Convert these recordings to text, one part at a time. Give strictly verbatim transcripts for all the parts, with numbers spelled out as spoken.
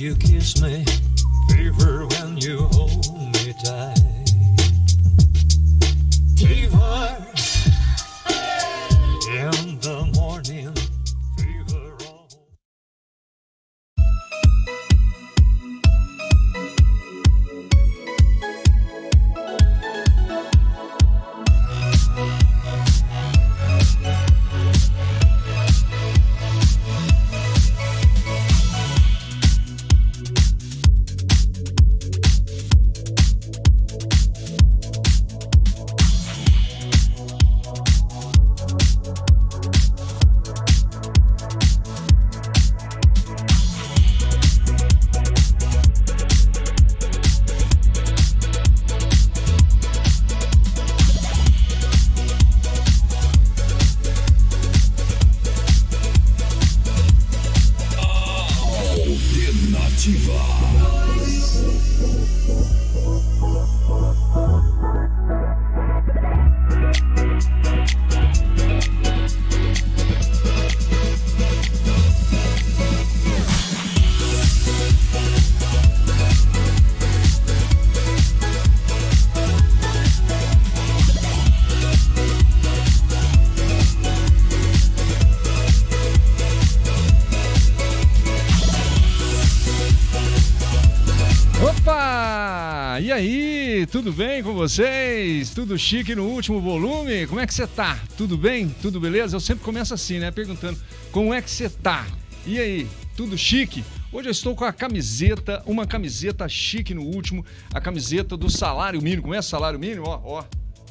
you kiss me, fever when you hold me tight. Fever in the morning, fever all. E aí, tudo bem com vocês? Tudo chique no último volume? Como é que você tá? Tudo bem? Tudo beleza? Eu sempre começo assim, né? Perguntando, como é que você tá? E aí, tudo chique? Hoje eu estou com a camiseta, uma camiseta chique no último, a camiseta do salário mínimo. Como é salário mínimo? Ó, ó.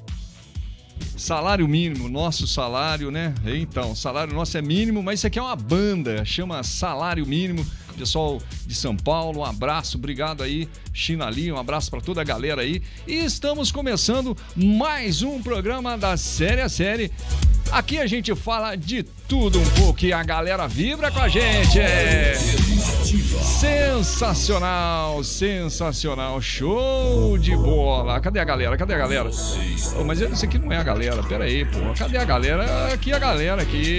Salário mínimo, nosso salário, né? Então, salário nosso é mínimo, mas isso aqui é uma banda, chama Salário Mínimo. Pessoal de São Paulo, um abraço, obrigado aí, Chinali, um abraço para toda a galera aí. E estamos começando mais um programa da Série a Série. Aqui a gente fala de tudo um pouco e a galera vibra com a gente. É sensacional, sensacional, show de bola. Cadê a galera? Cadê a galera? Oh, mas isso aqui não é a galera, pera aí, pô. Cadê a galera? Aqui a galera aqui.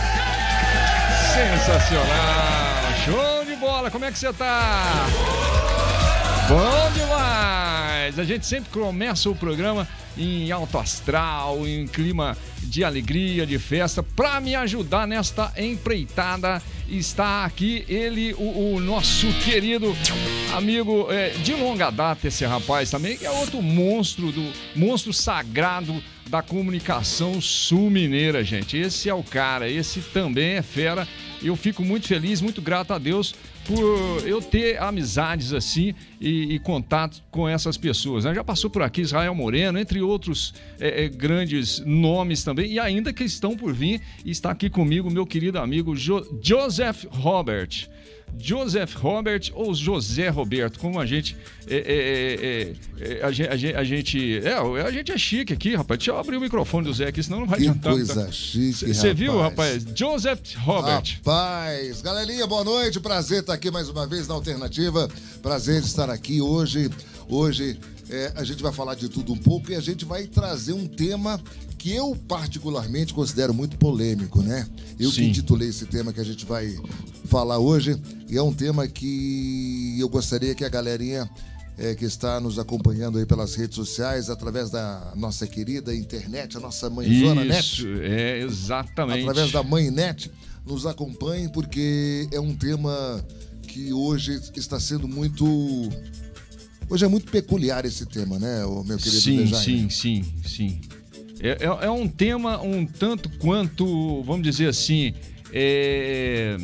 Sensacional, show de bola. Como é que você tá? Bom demais! A gente sempre começa o programa em alto astral, em clima de alegria, de festa. Para me ajudar nesta empreitada, está aqui ele, o, o nosso querido amigo é, de longa data, esse rapaz também, que é outro monstro, do monstro sagrado da comunicação sul-mineira, gente. Esse é o cara, esse também é fera. Eu fico muito feliz, muito grato a Deus por eu ter amizades assim e, e contato com essas pessoas, né? Já passou por aqui Israel Moreno, entre outros é, é, grandes nomes também, e ainda que estão por vir, e está aqui comigo meu querido amigo jo Joseph Robert. Joseph Robert ou José Roberto, como a gente é, é, é, é, a, a, a gente é, a gente é chique aqui, rapaz. Deixa eu abrir o microfone do Zé aqui, senão não vai que adiantar. Que coisa chique, Você viu, rapaz? Joseph Robert. Rapaz, galerinha, boa noite, prazer estar aqui mais uma vez na Alternativa, prazer estar aqui hoje. Hoje é, a gente vai falar de tudo um pouco e a gente vai trazer um tema que eu particularmente considero muito polêmico, né? Eu Sim. que intitulei esse tema que a gente vai falar hoje, e é um tema que eu gostaria que a galerinha é, que está nos acompanhando aí pelas redes sociais, através da nossa querida internet, a nossa mãezona Isso, net. é, exatamente. Através da mãe net, nos acompanhem, porque é um tema que hoje está sendo muito... Hoje é muito peculiar esse tema, né, o meu querido Sim, Dejaine? sim, sim, sim. É, é, é um tema um tanto quanto, vamos dizer assim, é...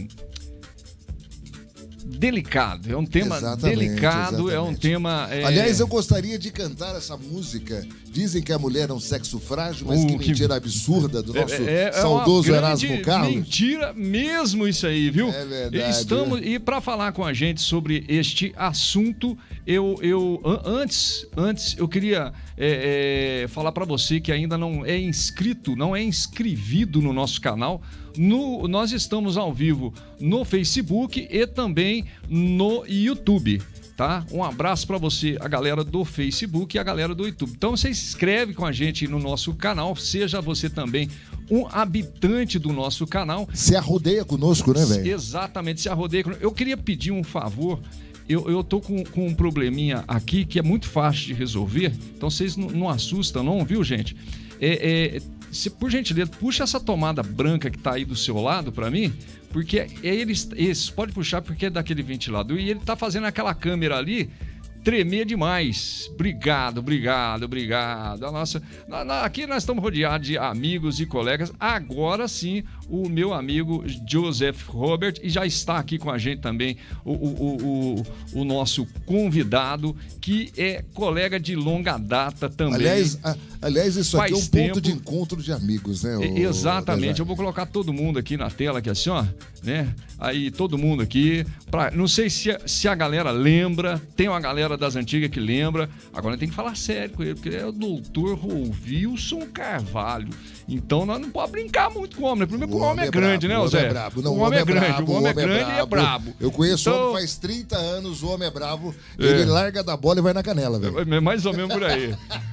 delicado. É um tema exatamente, delicado, exatamente. é um tema... É... Aliás, eu gostaria de cantar essa música. Dizem que a mulher é um sexo frágil, mas uh, que mentira que... absurda do nosso é, é saudoso Erasmo Carlos. Mentira mesmo isso aí, viu? É verdade. Estamos... E para falar com a gente sobre este assunto, eu, eu antes, antes eu queria é, é, falar para você que ainda não é inscrito, não é inscrevido no nosso canal. No, nós estamos ao vivo no Facebook e também no YouTube. Tá? Um abraço para você, a galera do Facebook e a galera do YouTube. Então você se inscreve com a gente no nosso canal, seja você também um habitante do nosso canal. Se arrodeia conosco, né, velho? Exatamente, se arrodeia conosco. Eu queria pedir um favor. Eu, eu tô com, com um probleminha aqui que é muito fácil de resolver. Então vocês não, não assustam, não, viu, gente? É, é, se, por gentileza, puxa essa tomada branca que tá aí do seu lado para mim, porque é eles, eles pode puxar porque é daquele ventilador e ele tá fazendo aquela câmera ali tremer demais. Obrigado, obrigado, obrigado. A nossa, na, na, aqui nós estamos rodeados de amigos e colegas. Agora sim, o meu amigo Joseph Robert, e já está aqui com a gente também o, o, o, o nosso convidado, que é colega de longa data também. Aliás, a, aliás isso Faz aqui é um tempo. ponto de encontro de amigos, né? O, Exatamente, eu vou colocar todo mundo aqui na tela, aqui assim, ó, né? Aí todo mundo aqui, pra, não sei se a, se a galera lembra, tem uma galera das antigas que lembra, agora tem que falar sério com ele, porque ele é o doutor Wilson Carvalho, então nós não podemos brincar muito com o homem, né? Primeiro que o homem é grande, né, Zé? O homem é grande, o homem é grande e é brabo. Eu conheço o Então- homem faz trinta anos, o homem é bravo, ele larga da bola e vai na canela, velho. É mais ou menos por aí.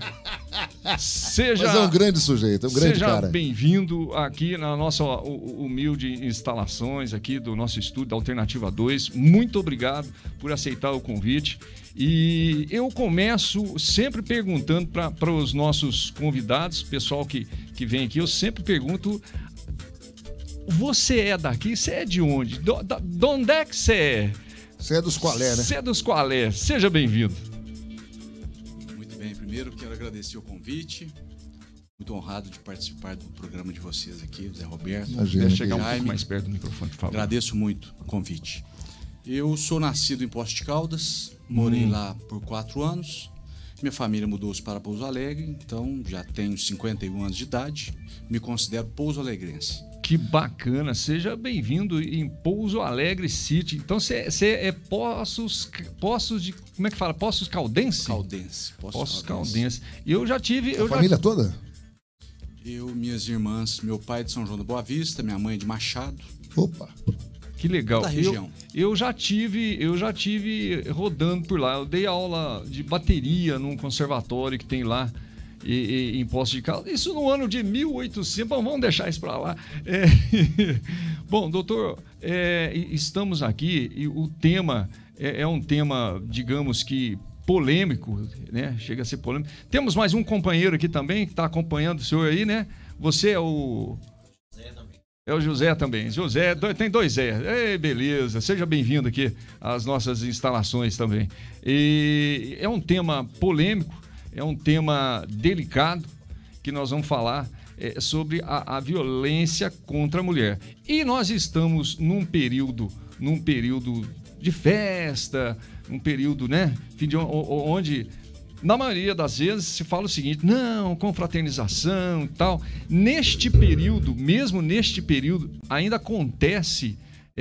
Seja... Mas é um grande sujeito, é um grande Seja cara. bem-vindo aqui na nossa humilde instalações aqui do nosso estúdio da Alternativa dois. Muito obrigado por aceitar o convite. E eu começo sempre perguntando para os nossos convidados, pessoal que, que vem aqui, eu sempre pergunto: você é daqui? Você é de onde? Do, da, de onde é que você é? Você é dos qualé, né? Você é dos qualé. Seja bem-vindo. Muito bem, primeiro quero agradecer o convite. Muito honrado de participar do programa de vocês aqui, Zé Roberto. Imagina. Quer chegar um Jaime. pouco mais perto do microfone, por favor. Agradeço muito o convite. Eu sou nascido em Poços de Caldas, morei Hum. lá por quatro anos. Minha família mudou-se para Pouso Alegre, então já tenho cinquenta e um anos de idade. Me considero pouso-alegrense. Que bacana, seja bem-vindo em Pouso Alegre City. Então você é Poços, Poços de, como é que fala? Poços Caldense? Caldense. Poços Caldense. E eu já tive... A Eu já, família toda? Eu, minhas irmãs, meu pai é de São João da Boa Vista, minha mãe é de Machado. Opa. que legal. Da Eu, região. eu já tive, eu já tive rodando por lá. Eu dei aula de bateria num conservatório que tem lá e, e, em Poços de Caldas. Isso no ano de mil e oitocentos. Bom, vamos deixar isso para lá. É... Bom, doutor, é, estamos aqui e o tema é, é um tema, digamos que polêmico, né? Chega a ser polêmico. Temos mais um companheiro aqui também que está acompanhando o senhor aí, né? Você é o... Zé também. É o José também. José, tem dois Zé. Ei, beleza. Seja bem-vindo aqui às nossas instalações também. E é um tema polêmico, é um tema delicado que nós vamos falar é, sobre a, a violência contra a mulher. E nós estamos num período, num período de festa, um período, né, onde, na maioria das vezes, se fala o seguinte: não, confraternização e tal. Neste período, mesmo neste período, ainda acontece,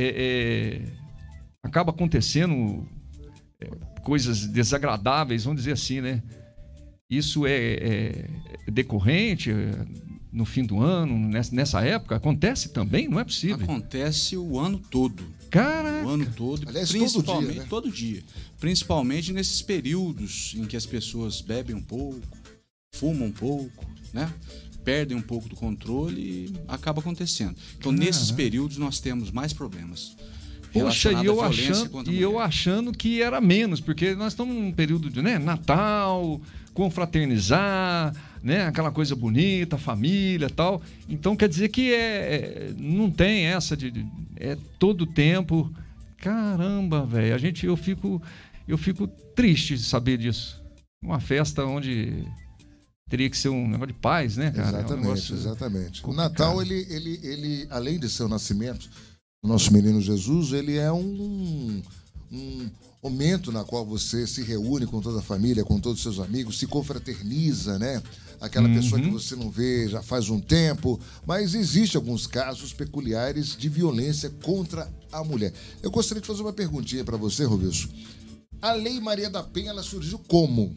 é, é, acaba acontecendo é, coisas desagradáveis, vamos dizer assim, né? Isso é, é decorrente é, no fim do ano, nessa, nessa época? Acontece também? Não é possível. Acontece o ano todo. Caraca. O ano todo, Aliás, principalmente todo dia, né? todo dia. Principalmente nesses períodos em que as pessoas bebem um pouco, fumam um pouco, né? Perdem um pouco do controle e acaba acontecendo. Então, Caraca. nesses períodos, nós temos mais problemas. Poxa, e relacionados eu, à violência achando, contra a e eu mulher. achando que era menos, porque nós estamos num período de, né, Natal, confraternizar, né, aquela coisa bonita, família e tal. Então quer dizer que é, é, não tem essa de, de é todo tempo. Caramba, velho, a gente eu fico eu fico triste de saber disso. Uma festa onde teria que ser um negócio de paz, né, cara? Exatamente, é um negócio exatamente. O complicado. Natal, ele, ele, ele, além de ser o nascimento do nosso menino Jesus, ele é um, um momento na qual você se reúne com toda a família, com todos os seus amigos, se confraterniza, né? Aquela Uhum. pessoa que você não vê já faz um tempo, mas existe alguns casos peculiares de violência contra a mulher. Eu gostaria de fazer uma perguntinha para você, Rovilson. A Lei Maria da Penha, ela surgiu como?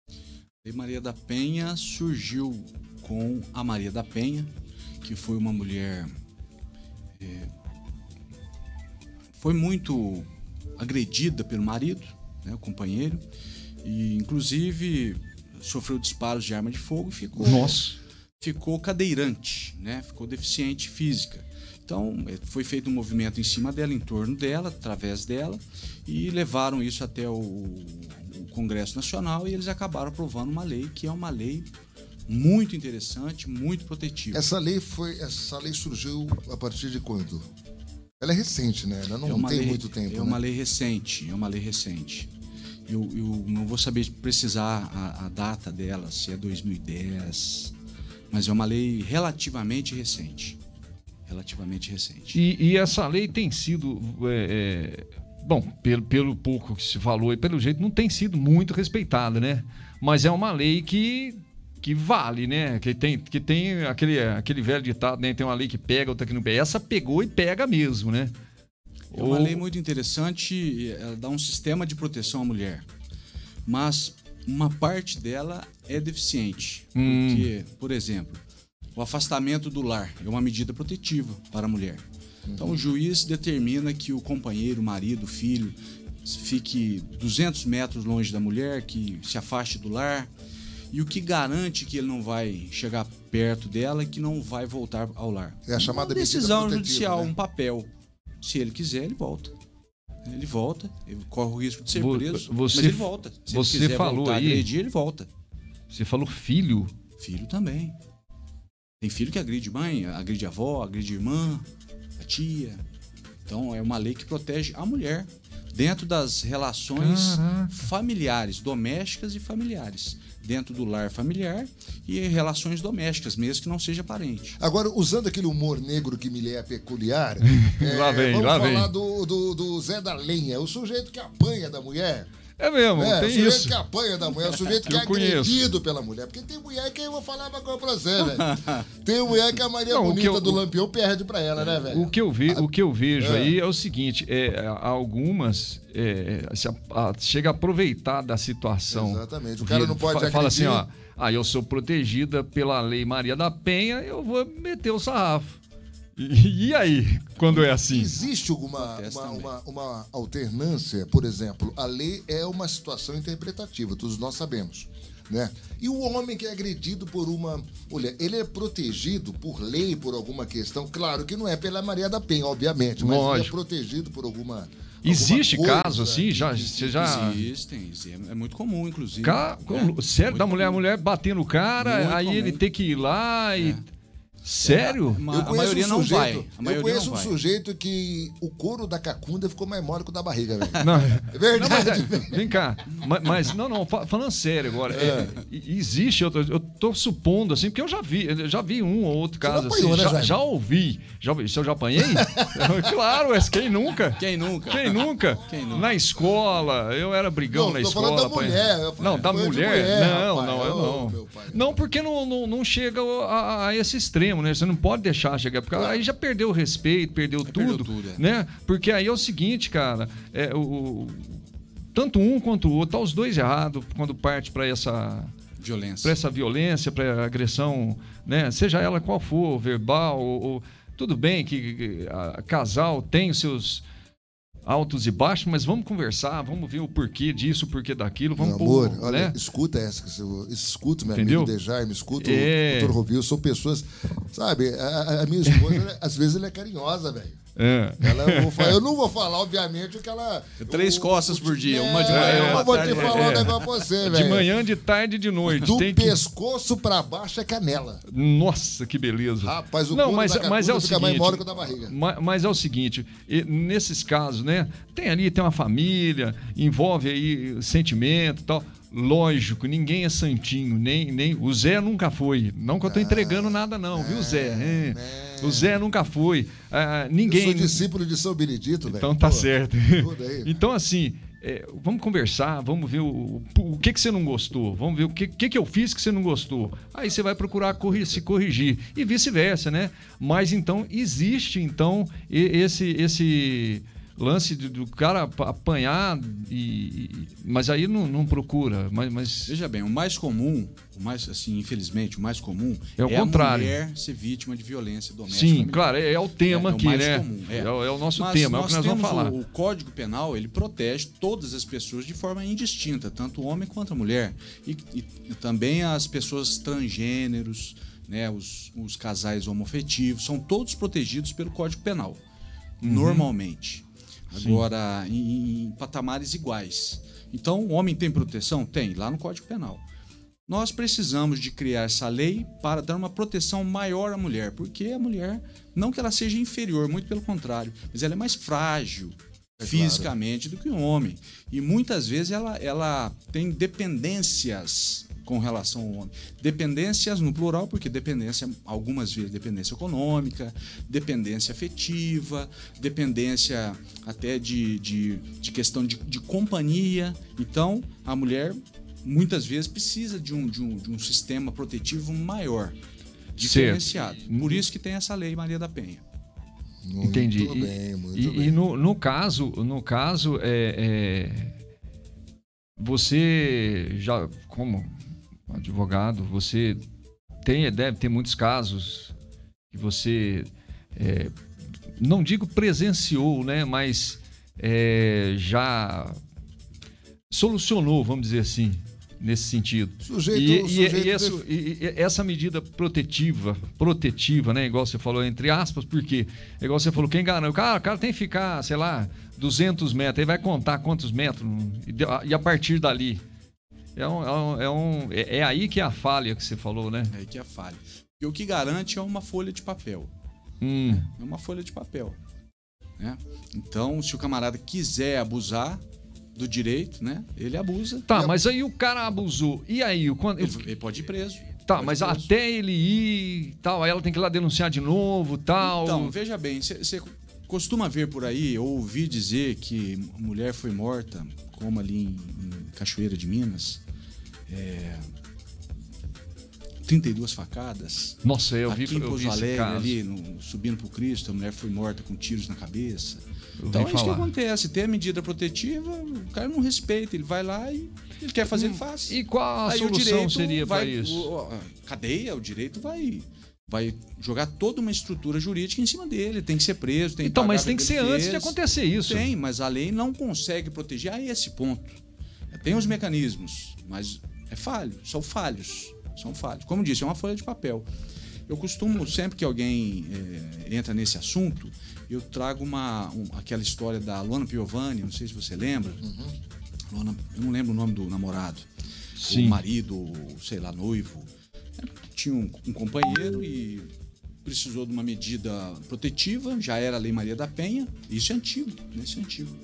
A Lei Maria da Penha surgiu com a Maria da Penha, que foi uma mulher... é, foi muito agredida pelo marido, né, o companheiro, e inclusive sofreu disparos de arma de fogo e ficou, Nossa. ficou cadeirante, né? Ficou deficiente física. Então, foi feito um movimento em cima dela, em torno dela, através dela, e levaram isso até o, o Congresso Nacional e eles acabaram aprovando uma lei que é uma lei muito interessante, muito protetiva. Essa lei foi, essa lei surgiu a partir de quando? Ela é recente, né? Ela não é tem lei, muito tempo. É né? uma lei recente, é uma lei recente. Eu, eu não vou saber precisar a, a data dela, se é dois mil e dez, mas é uma lei relativamente recente. Relativamente recente. E, e essa lei tem sido, é, é, bom, pelo, pelo pouco que se falou e pelo jeito, não tem sido muito respeitada, né? Mas é uma lei que, que vale, né? Que tem, que tem aquele, aquele velho ditado, né? Tem uma lei que pega, outra que não pega. Essa pegou e pega mesmo, né? É uma Ou... lei muito interessante, ela dá um sistema de proteção à mulher. Mas uma parte dela é deficiente. Hum. Porque, por exemplo, o afastamento do lar é uma medida protetiva para a mulher. Então, o juiz determina que o companheiro, o marido, o filho, fique duzentos metros longe da mulher, que se afaste do lar. E o que garante que ele não vai chegar perto dela e que não vai voltar ao lar? É a chamada uma decisão medida judicial, né? um papel. Se ele quiser, ele volta. Ele volta, ele corre o risco de ser preso, você, mas ele volta. Se você ele quiser falou voltar aí, a agredir, ele volta. Você falou filho? Filho também. Tem filho que agride mãe, agride avó, agride irmã, a tia. Então é uma lei que protege a mulher dentro das relações Caraca. familiares, domésticas e familiares. Dentro do lar familiar e relações domésticas, mesmo que não seja parente. Agora, usando aquele humor negro que me é peculiar, é, lá vem, vamos lá falar vem. Do, do, do Zé da Lenha, o sujeito que apanha da mulher. É mesmo, É, tem o sujeito isso. que apanha da mulher, o sujeito que Eu é conheço. agredido pela mulher. Porque tem mulher que eu vou falar uma coisa pra você, velho. Tem mulher que a Maria Não, o que Bonita eu- do Lampião perde pra ela, né, velho? O que eu, ve, o que eu vejo É. aí é o seguinte, é, algumas é, se a- a- chega a aproveitar da situação. Exatamente. O cara não pode Fa- Fala assim, agredir. ó, ah, eu sou protegida pela Lei Maria da Penha, eu vou meter o sarrafo. E, e aí, quando é assim? Existe alguma Acontece uma, também. uma, uma alternância, por exemplo, a lei é uma situação interpretativa, todos nós sabemos, né? E o homem que é agredido por uma mulher, ele é protegido por lei, por alguma questão, claro que não é pela Maria da Penha, obviamente, mas ele é Lógico. protegido por alguma Existe alguma coisa caso assim? que- Já, você já... Existem, existem. É muito comum, inclusive. Ca- né? Sério, Muito da mulher, a comum. mulher bater no cara, Muito aí comum. ele ter que ir lá e... É. Sério? Ma- Eu a conheço maioria um não sujeito, vai. A eu maioria conheço não um vai. sujeito que o couro da cacunda ficou mais mole que o da barriga, velho. Não, É Não, verdade. mas, é, vem cá, ma- mas, não, não, fa- falando sério agora, é, e- existe outra, eu tô supondo assim, porque eu já vi, eu já vi um ou outro Você não caso apanhou, assim, né, já, Jaime? já ouvi, já ouvi, se eu já apanhei? Claro, mas quem nunca? Quem nunca? Quem nunca? Quem nunca? Na escola, eu era brigão Não, na tô escola. falando da apanhei. mulher, eu falei, Não, da foi de mulher? mulher, não, rapaz. não, eu Ô, não. meu pai. Não, porque não, não, não chega a, a esse extremo, né? Você não pode deixar chegar, porque aí já perdeu o respeito, perdeu tudo, perdeu tudo, é. né? Porque aí é o seguinte, cara, é, o, o- tanto um quanto o outro, tá os dois errados quando parte para essa Violência. para essa violência, para agressão, né? Seja ela qual for, verbal ou, ou- tudo bem que que a, casal tem os seus altos e baixos, mas vamos conversar, vamos ver o porquê disso, o porquê daquilo, vamos Meu amor, pôr, olha, né? escuta essa, que você- escuta meu Entendeu? amigo Dejaime, escuta É. o doutor Rovil, são pessoas, sabe, a, a minha esposa, ela- às vezes ela é carinhosa, velho. É. Ela, eu, vou falar- eu não vou falar, obviamente, o que ela... Três o- costas o- por dia, é, uma de manhã, eu uma vou tarde, te uma falar um é. negócio pra você, De velho. manhã, de tarde e de noite. Do tem que... pescoço pra baixo é canela. Nossa, que beleza. Rapaz, o Não, couro mas, da mas é o cacunda fica mais seguinte, mole que o da barriga. ma- Mas é o seguinte, e nesses casos, né? Tem ali, tem uma família, envolve aí sentimento e tal. Lógico, ninguém é santinho, nem, nem o Zé nunca foi. Não que eu tô entregando nada, não, viu, Zé? É. O Zé nunca foi. Ah, Eu ninguém. sou discípulo de São Benedito, velho. Então tá Pô, certo. tudo aí. Então, assim, é, vamos conversar, vamos ver o, o que, que você não gostou, vamos ver o que, que, que eu fiz que você não gostou. Aí você vai procurar corri- se corrigir e vice-versa, né? Mas então existe então e- esse esse lance de- do cara ap- apanhar e, e- mas aí não, não procura, mas, mas Veja bem, o mais comum, o mais, assim, infelizmente, o mais comum É o contrário. a mulher ser vítima de violência doméstica. sim, familiar. claro, é, é o tema É, é o aqui, mais né? comum, é. É, o- é o nosso Mas tema, é o nós que nós vamos temos falar. O, o Código Penal, ele protege todas as pessoas de forma indistinta, tanto o homem quanto a mulher. E, e- e também as pessoas transgêneros, né, os, os casais homoafetivos, são todos protegidos pelo Código Penal, uhum. normalmente. Agora, em, em patamares iguais. Então, o homem tem proteção? Tem, lá no Código Penal. Nós precisamos de criar essa lei para dar uma proteção maior à mulher, porque a mulher, não que ela seja inferior, muito pelo contrário, mas ela é mais frágil é fisicamente claro. do que o homem. E muitas vezes ela, ela tem dependências com relação ao homem. Dependências no plural, porque dependência, algumas vezes, dependência econômica, dependência afetiva, dependência até de, de, de questão de, de companhia. Então, a mulher, muitas vezes, precisa de um, de um, de um sistema protetivo maior, diferenciado. Certo. Por isso que tem essa lei Maria da Penha. Muito Entendi. bem, e, muito e, bem. E no, no caso, no caso é, é, você já, como advogado, você tem, deve ter muitos casos que você, é, não digo presenciou, né, mas é, já solucionou, vamos dizer assim, nesse sentido. Sujeito, e, sujeito e, e, essa, e, e essa medida protetiva, protetiva, né, igual você falou, entre aspas, porque, igual você falou, quem garante, o cara, o cara tem que ficar, sei lá, duzentos metros, aí vai contar quantos metros, e, e a partir dali. É, um, é, um, é, um, é, é aí que é a falha que você falou, né? É aí que é a falha. E o que garante é uma folha de papel. Hum. É uma folha de papel. Né? Então, se o camarada quiser abusar do direito, né? Ele abusa. Tá, ele mas abusa. aí o cara abusou. E aí? Quando... Ele, ele pode ir preso. Tá, pode mas ir preso. até ele ir, tal, aí ela tem que ir lá denunciar de novo, tal. Então, veja bem, você costuma ver por aí, ou ouvir dizer que a mulher foi morta, como ali em, em Cachoeira de Minas, é, trinta e duas facadas. Nossa, eu vi, aqui em eu Pouso vi esse Alegre, caso. ali, no, subindo pro Cristo, a mulher foi morta com tiros na cabeça. Eu Então é isso que falar. acontece. Tem a medida protetiva, o cara não respeita, ele vai lá e ele quer fazer, ele faz. E qual a Aí solução o direito seria para vai, isso? O, a cadeia, o direito vai, vai jogar toda uma estrutura jurídica em cima dele. Tem que ser preso, tem que Então, pagar mas tem que pelo ser ele antes de fez. acontecer isso. Tem, mas a lei não consegue proteger a esse ponto. Tem os mecanismos, mas é falho, são falhos. São falhos. Como disse, é uma folha de papel. Eu costumo, sempre que alguém é, entra nesse assunto, eu trago uma, um, aquela história da Luana Piovani, não sei se você lembra. Uhum. Luana, eu não lembro o nome do namorado. Sim. O marido, sei lá, noivo. Tinha um, um companheiro e precisou de uma medida protetiva, já era a Lei Maria da Penha. Isso é antigo, né? Isso é antigo.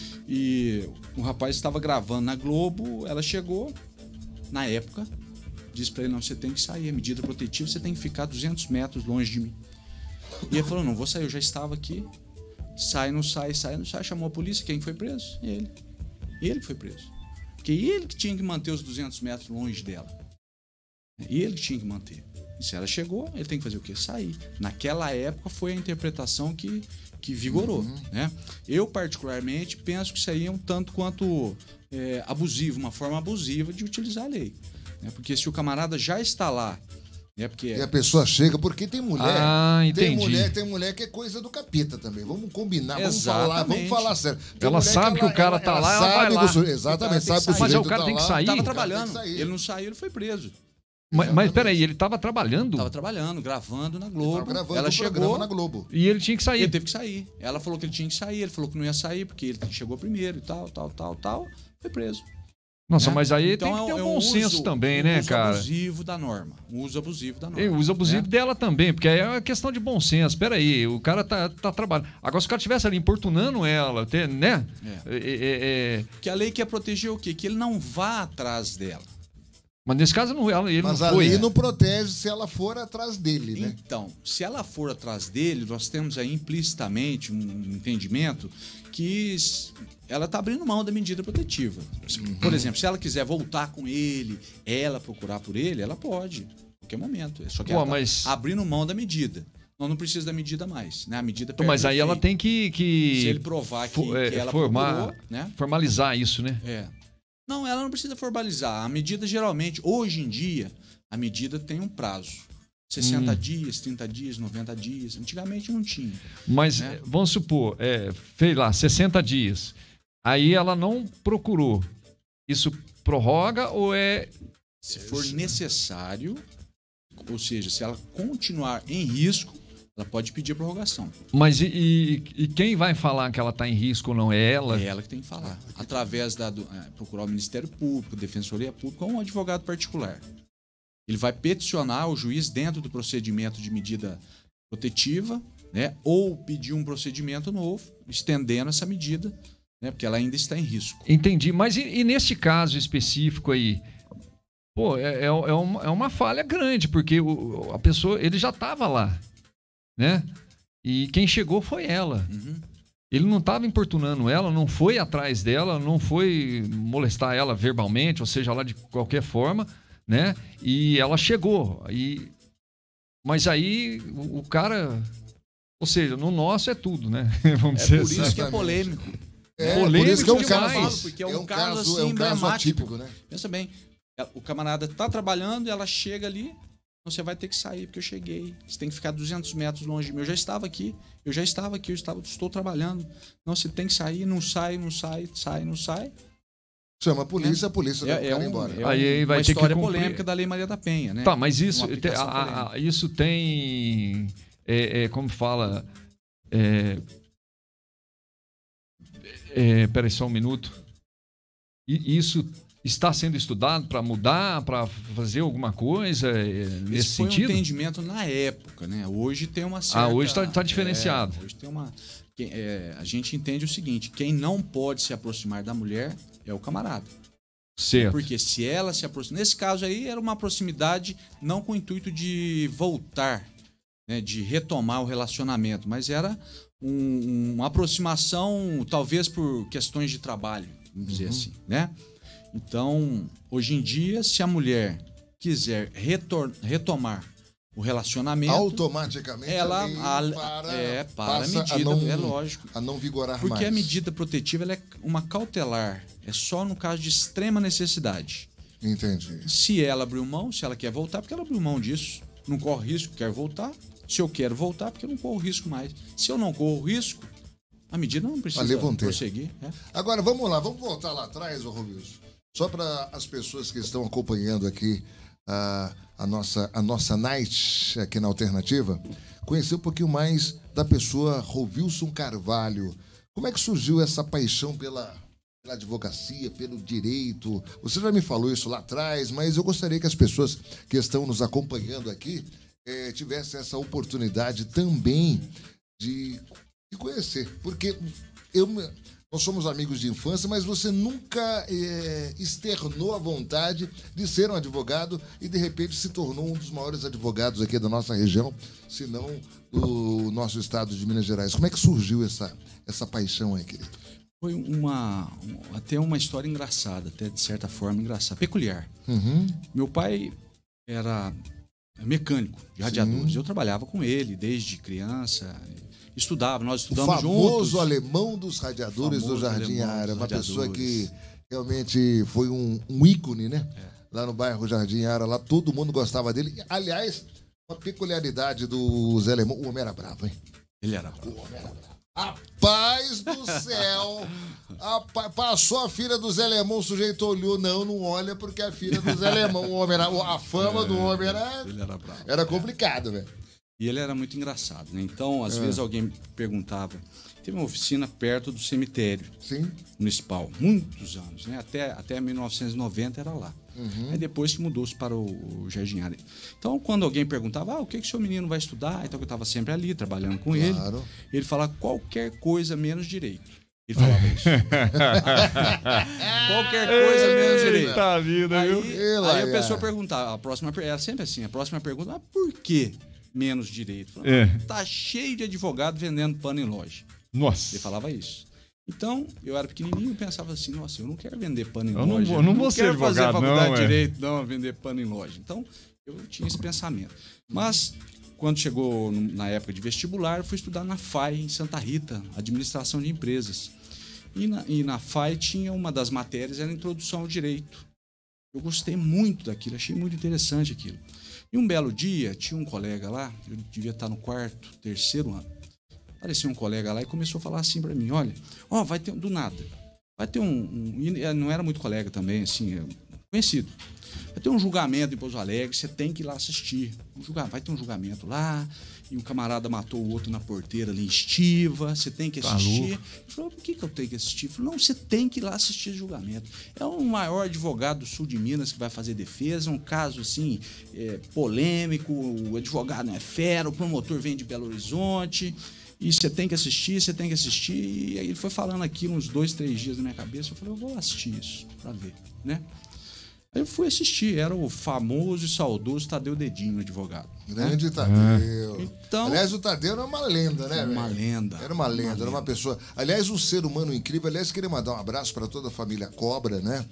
E o rapaz estava gravando na Globo, ela chegou, na época, disse para ele, não, você tem que sair, a medida protetiva, você tem que ficar duzentos metros longe de mim. E ele falou, não vou sair, eu já estava aqui. Sai, não sai, sai, não sai. Chamou a polícia, quem foi preso? Ele. Ele foi preso. Porque ele que tinha que manter os duzentos metros longe dela. Ele que tinha que manter. E se ela chegou, ele tem que fazer o quê? Sair. Naquela época foi a interpretação que, que vigorou. Uhum. Né? Eu, particularmente, penso que isso aí é um tanto quanto é, abusivo, uma forma abusiva de utilizar a lei. Né? Porque se o camarada já está lá, é porque e a pessoa chega, porque tem mulher. Ah, entendi. Tem mulher, tem mulher que é coisa do capeta também. Vamos combinar, vamos Exatamente. falar, vamos falar sério. Tem Ela sabe que, que o cara tá lá, ela vai lá. O, exatamente, sabe que o Mas sujeito o cara tá tem que lá, sair? Ele estava o cara tem trabalhando. que sair. Ele não saiu, ele foi preso. Mas, mas peraí, ele estava trabalhando? Estava trabalhando, gravando na Globo. Ele tava gravando ela um chegou programa na Globo. E ele tinha que sair. Ele teve que sair. Ela falou que ele tinha que sair, ele falou que não ia sair porque ele chegou primeiro e tal, tal, tal, tal. Foi preso. Nossa, né? mas aí Então, tem que ter um é bom uso, senso também, um né, uso cara? abusivo da norma. Um uso abusivo da norma. E o uso abusivo né? dela também, porque aí é uma questão de bom senso. Peraí, o cara tá, tá trabalhando. Agora, se o cara estivesse ali importunando ela, ter, né? É. É, é, é... Que a lei quer proteger o quê? Que ele não vá atrás dela. Mas nesse caso não, ela, ele Mas não a foi. lei né? não protege se ela for atrás dele, né? Então, se ela for atrás dele, nós temos aí implicitamente um entendimento que ela está abrindo mão da medida protetiva. Por exemplo, se ela quiser voltar com ele, ela procurar por ele, ela pode, a qualquer momento. Só que Pô, ela tá mas- abrindo mão da medida. Nós não precisa da medida mais, né? A medida Então, mas perde aí ela efeito. tem que, que Se ele provar que, fo- é, que ela formar, procurou, né? formalizar isso, né? É. Não, ela não precisa formalizar. A medida, geralmente, hoje em dia, a medida tem um prazo. sessenta Hum. dias, trinta dias, noventa dias. Antigamente não tinha. Mas né? vamos supor, é, fez lá sessenta dias. Aí ela não procurou. Isso prorroga ou é. Se for necessário, ou seja, se ela continuar em risco, ela pode pedir a prorrogação. Mas e, e- e quem vai falar que ela está em risco ou não? É ela? É ela que tem que falar. Através da do, é, procurar o Ministério Público, Defensoria Pública ou um advogado particular. Ele vai peticionar o juiz dentro do procedimento de medida protetiva, né? Ou pedir um procedimento novo, estendendo essa medida, né? Porque ela ainda está em risco. Entendi. Mas e, e neste caso específico aí? Pô, é, é, é uma, é uma falha grande, porque o, a pessoa, ele já estava lá, né? E quem chegou foi ela. Uhum. Ele não estava importunando ela, não foi atrás dela, não foi molestar ela verbalmente, ou seja, lá de qualquer forma, né? E ela chegou. E... Mas aí o, o cara... Ou seja, no nosso é tudo, né? Vamos É dizer por assim. isso que é polêmico. É, Polêmico por isso que é um demais. caso, Porque é um, é um caso, caso, assim, é um caso emblemático. atípico, né? Pensa bem, o camarada está trabalhando, ela chega ali, você vai ter que sair, porque eu cheguei. Você tem que ficar duzentos metros longe de mim. Eu já estava aqui, eu já estava aqui, eu estava, estou trabalhando. Não, você tem que sair, não sai, não sai, sai, não sai. Chama a polícia, a polícia dá É, pro é, cara um, embora. é Aí um- vai uma ter que história cumprir. polêmica da Lei Maria da Penha, né? Tá, mas isso, Uma te- aplicação a- a- polêmica. isso tem... É, é, como fala... É, é, peraí só um minuto. E isso está sendo estudado para mudar, para fazer alguma coisa é, nesse Esse foi sentido? um entendimento na época, né? Hoje tem uma certa... Ah, hoje tá- tá diferenciado. É, hoje tem uma... quem- é, a gente entende o seguinte, quem não pode se aproximar da mulher é o camarada. Certo. Porque se ela se aproxima... Nesse caso aí, era uma proximidade não com o intuito de voltar, né, de retomar o relacionamento, mas era um- uma aproximação, talvez por questões de trabalho, vamos dizer assim, né? Então, hoje em dia, se a mulher quiser retor- retomar o relacionamento, Automaticamente ela ali a- para, é para a passa medida, não, é lógico. a não vigorar Porque mais. a medida protetiva ela é uma cautelar, é só no caso de extrema necessidade. Entendi. Se ela abriu mão, se ela quer voltar, porque ela abriu mão disso. Não corre risco, quer voltar. Se eu quero voltar, porque eu não corro risco mais. Se eu não corro risco, a medida não precisa Ali vão ter. prosseguir. É. Agora, vamos lá, vamos voltar lá atrás, ô Romilson. Só para as pessoas que estão acompanhando aqui a, a, nossa, a nossa night aqui na Alternativa, conhecer um pouquinho mais da pessoa Rovilson Carvalho. Como é que surgiu essa paixão pela, pela advocacia, pelo direito? Você já me falou isso lá atrás, mas eu gostaria que as pessoas que estão nos acompanhando aqui eh, tivessem essa oportunidade também de, de conhecer. Porque eu... Nós somos amigos de infância, mas você nunca é, externou a vontade de ser um advogado e, de repente, se tornou um dos maiores advogados aqui da nossa região, se não do nosso estado de Minas Gerais. Como é que surgiu essa, essa paixão aí, querido? Foi uma, um- até uma história engraçada, até de certa forma engraçada, peculiar. Uhum. Meu pai era mecânico de radiadores. Sim. Eu trabalhava com ele desde criança, estudava, nós O estudamos famoso juntos. alemão dos radiadores do Famoso Jardim alemão Ara, dos uma pessoa radiadores. que realmente foi um, um ícone, né? Lá no bairro Jardim Ara, lá todo mundo gostava dele. Aliás, uma peculiaridade do Zé Alemão, o homem era bravo, hein? Ele era bravo. Rapaz do céu! Apa- passou a filha do Zé Lemão, o sujeito olhou, não, não olha, porque a filha do Zé Lemão, o homem era, a fama do homem era, Ele era bravo. era complicado, velho. E ele era muito engraçado, né? Então, É. às vezes alguém perguntava. Teve uma oficina perto do cemitério Sim. municipal, muitos anos, né? Até, até mil novecentos e noventa era lá. Uhum. Aí depois que mudou-se para o, o Jardim Ara. Então, quando alguém perguntava, ah, o que, que o seu menino vai estudar? Então, eu estava sempre ali, trabalhando com ele. Claro. Ele falava qualquer coisa menos direito. Ele falava isso. Qualquer coisa menos direito. Eita vida, Aí, viu? Ei, aí Laia. a pessoa perguntava, a próxima, per- era sempre assim, a próxima pergunta, ah, por que menos direito? Falava, É. tá cheio de advogado vendendo pano em loja. Nossa. Ele falava isso. Então, eu era pequenininho e pensava assim, nossa, eu não quero vender pano em Eu não loja. vou- não vou ser quero fazer advogado, faculdade não, de é. direito, não, vender pano em loja. Então, eu tinha esse pensamento. Mas, quando chegou no- na época de vestibular, eu fui estudar na F A I, em Santa Rita, Administração de Empresas. E na, e na F A I tinha uma das matérias, era a Introdução ao Direito. Eu gostei muito daquilo, achei muito interessante aquilo. E um belo dia, tinha um colega lá, eu devia estar no quarto, terceiro ano. Apareceu um colega lá e começou a falar assim pra mim, olha, ó, vai ter, do nada, vai ter um, um- e não era muito colega também, assim, conhecido. Vai ter um julgamento em Pouso Alegre, você tem que ir lá assistir. Um julga... Vai ter um julgamento lá, e um camarada matou o outro na porteira ali em Estiva, você tem que assistir. Ele falou, por que, que eu tenho que assistir? Ele falou, não, você tem que ir lá assistir o julgamento. É o maior advogado do sul de Minas que vai fazer defesa, um caso assim, é, polêmico, o advogado não é fera, o promotor vem de Belo Horizonte, e você tem que assistir, você tem que assistir. E aí ele foi falando aquilo uns dois, três dias na minha cabeça, eu falei, eu vou assistir isso pra ver, né? Aí eu fui assistir, era o famoso e saudoso Tadeu Dedinho, advogado. Grande né? Tadeu. Então, aliás, o Tadeu era uma lenda, né? Uma velho? lenda. Era uma lenda, uma era lenda. uma pessoa. Aliás, um ser humano incrível. Aliás, queria mandar um abraço para toda a família Cobra, né?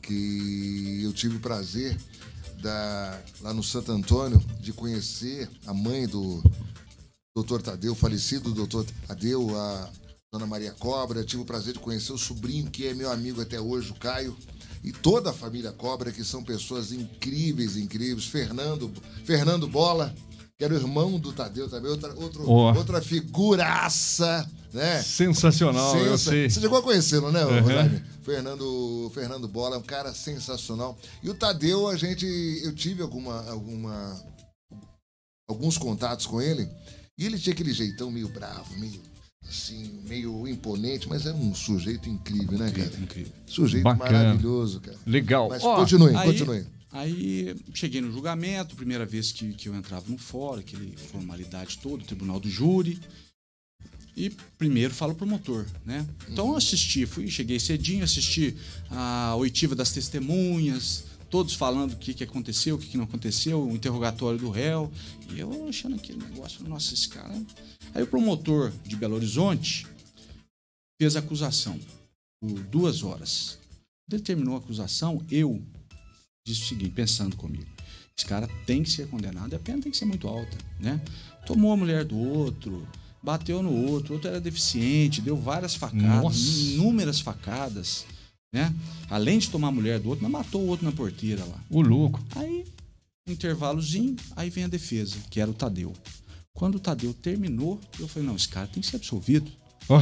Que eu tive o prazer da, lá no Santo Antônio de conhecer a mãe do doutor Tadeu, falecido doutor Tadeu, a Dona Maria Cobra. Tive o prazer de conhecer o sobrinho, que é meu amigo até hoje, o Caio. E toda a família Cobra, que são pessoas incríveis, incríveis. Fernando, Fernando Bola, que era o irmão do Tadeu também, outra, outro, oh. outra figuraça, né? Sensacional, Sensa... eu sei. Você chegou a conhecê-lo, né, uhum. Rosane? Fernando, Fernando Bola é um cara sensacional. E o Tadeu, a gente, eu tive alguma, alguma, alguns contatos com ele, e ele tinha aquele jeitão meio bravo, meio... assim, meio imponente, mas é um sujeito incrível, né, cara? Incrível, incrível. Sujeito Bacana. Maravilhoso, cara. Legal. Mas Ó, continue, aí, continue. Aí cheguei no julgamento, primeira vez que, que eu entrava no fórum, aquele formalidade toda, tribunal do júri. E primeiro falo pro promotor, né? Então eu assisti, fui, cheguei cedinho, assisti a oitiva das testemunhas, todos falando o que, que aconteceu, o que, que não aconteceu, o interrogatório do réu. E eu achando aquele negócio, nossa, esse cara... Aí o promotor de Belo Horizonte fez a acusação por duas horas. Quando ele terminou a acusação, eu disse o seguinte, pensando comigo, esse cara tem que ser condenado e a pena tem que ser muito alta, né? Tomou a mulher do outro, bateu no outro, o outro era deficiente, deu várias facadas, Nossa. inúmeras facadas, né? Além de tomar a mulher do outro, mas matou o outro na porteira lá. O louco. Aí, um intervalozinho, aí vem a defesa, que era o Tadeu. Quando o Tadeu terminou, eu falei, não, esse cara tem que ser absolvido.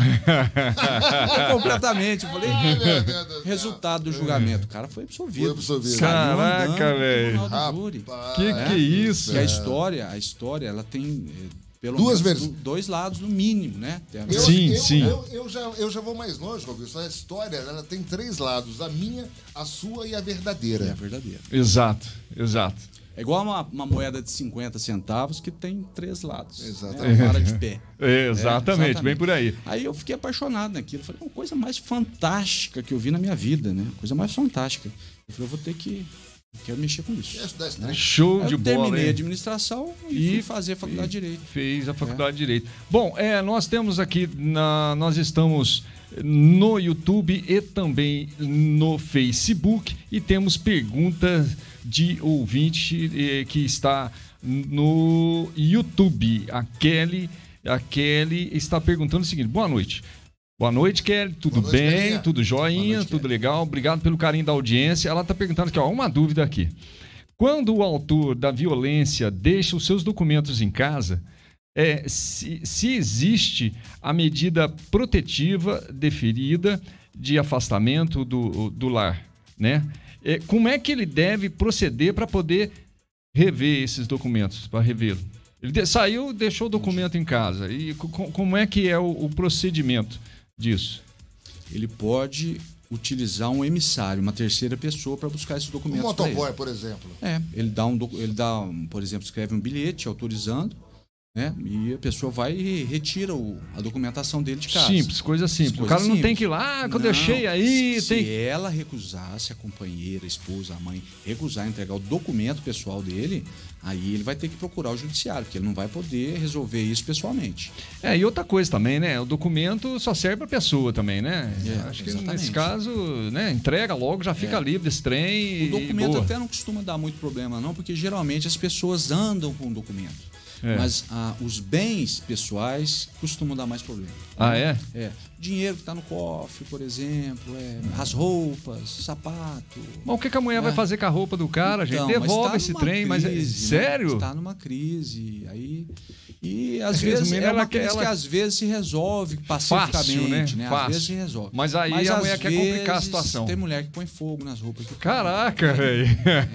Completamente. Eu falei, Ai, meu Deus do céu. resultado do julgamento. O cara foi absolvido. Foi absolvido. Saiu Caraca, andando pro velho. tribunal do júri. Que que é isso? E a história, a história, ela tem eh, pelo Duas menos versões. do- dois lados no mínimo, né? Tem a Eu, versão- Sim, eu, sim. Eu, eu já, eu já vou mais longe, Robson. A história ela tem três lados: a minha, a sua e a verdadeira. É a verdadeira. Exato, exato. É igual uma, uma moeda de cinquenta centavos que tem três lados. Exatamente. Né? Uma vara de pé. É, exatamente, É, bem por aí. Aí eu fiquei apaixonado naquilo. Falei, uma coisa mais fantástica que eu vi na minha vida, né? Coisa mais fantástica. Eu falei, eu vou ter que... Eu quero mexer com isso. Quer estudar esse trem? Show Aí de eu bola, terminei a hein? administração e, E- fui fazer a faculdade de Direito. Fez a faculdade de Direito. Bom, é, nós temos aqui, na, nós estamos no YouTube e também no Facebook e temos perguntas de ouvinte eh, que está no YouTube. A Kelly, a Kelly está perguntando o seguinte, boa noite. Boa noite, Kelly. Tudo Boa noite, bem? Kelinha. Tudo joinha? Boa noite, tudo Kelly. legal? Obrigado pelo carinho da audiência. Ela está perguntando aqui, ó, uma dúvida aqui. Quando o autor da violência deixa os seus documentos em casa, é, se, se existe a medida protetiva deferida de afastamento do, do lar, né? É, como é que ele deve proceder para poder rever esses documentos, para revê-lo? Ele de- saiu, deixou o documento em casa. E co- como é que é o, o procedimento disso? Ele pode utilizar um emissário, uma terceira pessoa, para buscar esses Um documentos pra ele. motoboy, por exemplo. É, ele dá um, docu- ele dá, um, por exemplo, escreve um bilhete autorizando, né? E a pessoa vai e retira o, a documentação dele de casa. Simples, coisa simples. Coisa o cara não simples. tem que ir lá, que eu Não, deixei aí, se tem... ela recusar, se a companheira, a esposa, a mãe recusar entregar o documento pessoal dele, aí ele vai ter que procurar o judiciário, porque ele não vai poder resolver isso pessoalmente. É, e outra coisa também, né? O documento só serve pra pessoa também, né? É, Acho que exatamente. nesse caso, né? Entrega logo, já fica É. livre desse trem O e documento boa. até não costuma dar muito problema, não, porque geralmente as pessoas andam com o documento. É. Mas ah, os bens pessoais costumam dar mais problema. Ah, é? É. Dinheiro que está no cofre, por exemplo, é, as roupas, sapato. Mas o que, que a mulher É. vai fazer com a roupa do cara, Então, gente? mas Devolve tá esse numa trem, mas é crise, né? sério? Está numa crise. Aí E às Resumindo, vezes é ela uma quer- crise ela- que às vezes se resolve pacificamente, Fácil, né? né? Fácil. Às vezes se resolve. Mas aí a às mulher quer complicar a vezes situação. Tem mulher que põe fogo nas roupas do Caraca, velho.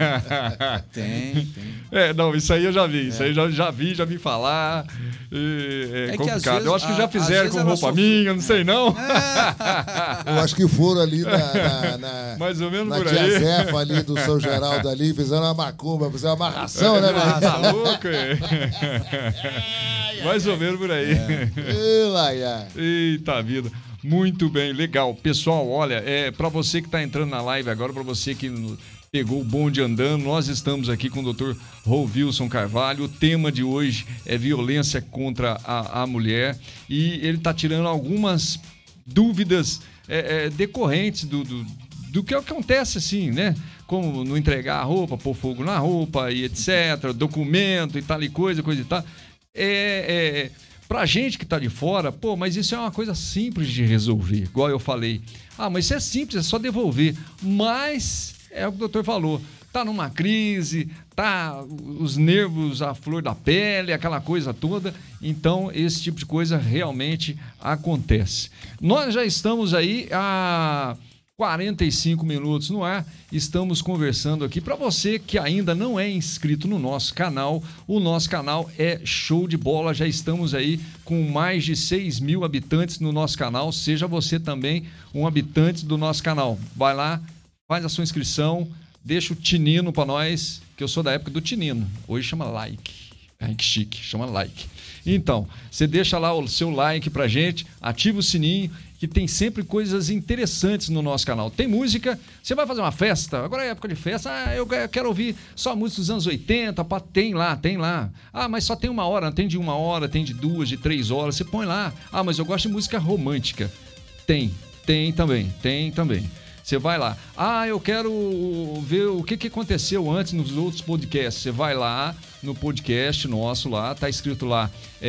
Tem, tem. É, não, isso aí eu já vi. Isso aí eu já, já vi, já vi falar. E é, É que às complicado. vezes- eu acho que a- já às fizeram vezes com ela roupa sofre- minha, não sei não. Eu acho que foram ali na, na, na, Mais ou menos na por tia aí. Zefa ali do São Geraldo ali, fizeram uma macumba, fizeram uma amarração, né, velho? Tá louco, é? Mais ou menos por aí. Ê, Laia. Eita vida. Muito bem, legal. Pessoal, olha, é para você que está entrando na live agora, para você que no- pegou o bonde andando, nós estamos aqui com o doutor Rovilson Carvalho. O tema de hoje é violência contra a, a mulher e ele está tirando algumas dúvidas é, é, decorrentes do, do, do que acontece assim, né? Como não entregar a roupa, pôr fogo na roupa e etcétera, documento e tal e coisa, coisa e tal. É... é Pra gente que tá de fora, pô, mas isso é uma coisa simples de resolver, igual eu falei. Ah, mas isso é simples, é só devolver. Mas, é o que o doutor falou, tá numa crise, tá os nervos à flor da pele, aquela coisa toda. Então, esse tipo de coisa realmente acontece. Nós já estamos aí a quarenta e cinco minutos no ar, estamos conversando aqui. Para você que ainda não é inscrito no nosso canal, o nosso canal é show de bola, já estamos aí com mais de seis mil habitantes no nosso canal, seja você também um habitante do nosso canal. Vai lá, faz a sua inscrição, deixa o tinino para nós, que eu sou da época do tinino, hoje chama like, ai que chique, chama like. Então, você deixa lá o seu like pra gente, ativa o sininho, que tem sempre coisas interessantes no nosso canal. Tem música, você vai fazer uma festa, agora é época de festa, ah, eu quero ouvir só música dos anos oitenta, pá, tem lá, tem lá. Ah, mas só tem uma hora, tem de uma hora, tem de duas, de três horas, você põe lá. Ah, mas eu gosto de música romântica. Tem, tem também, tem também. Você vai lá. Ah, eu quero ver o que, que aconteceu antes nos outros podcasts. Você vai lá no podcast nosso lá, tá escrito lá.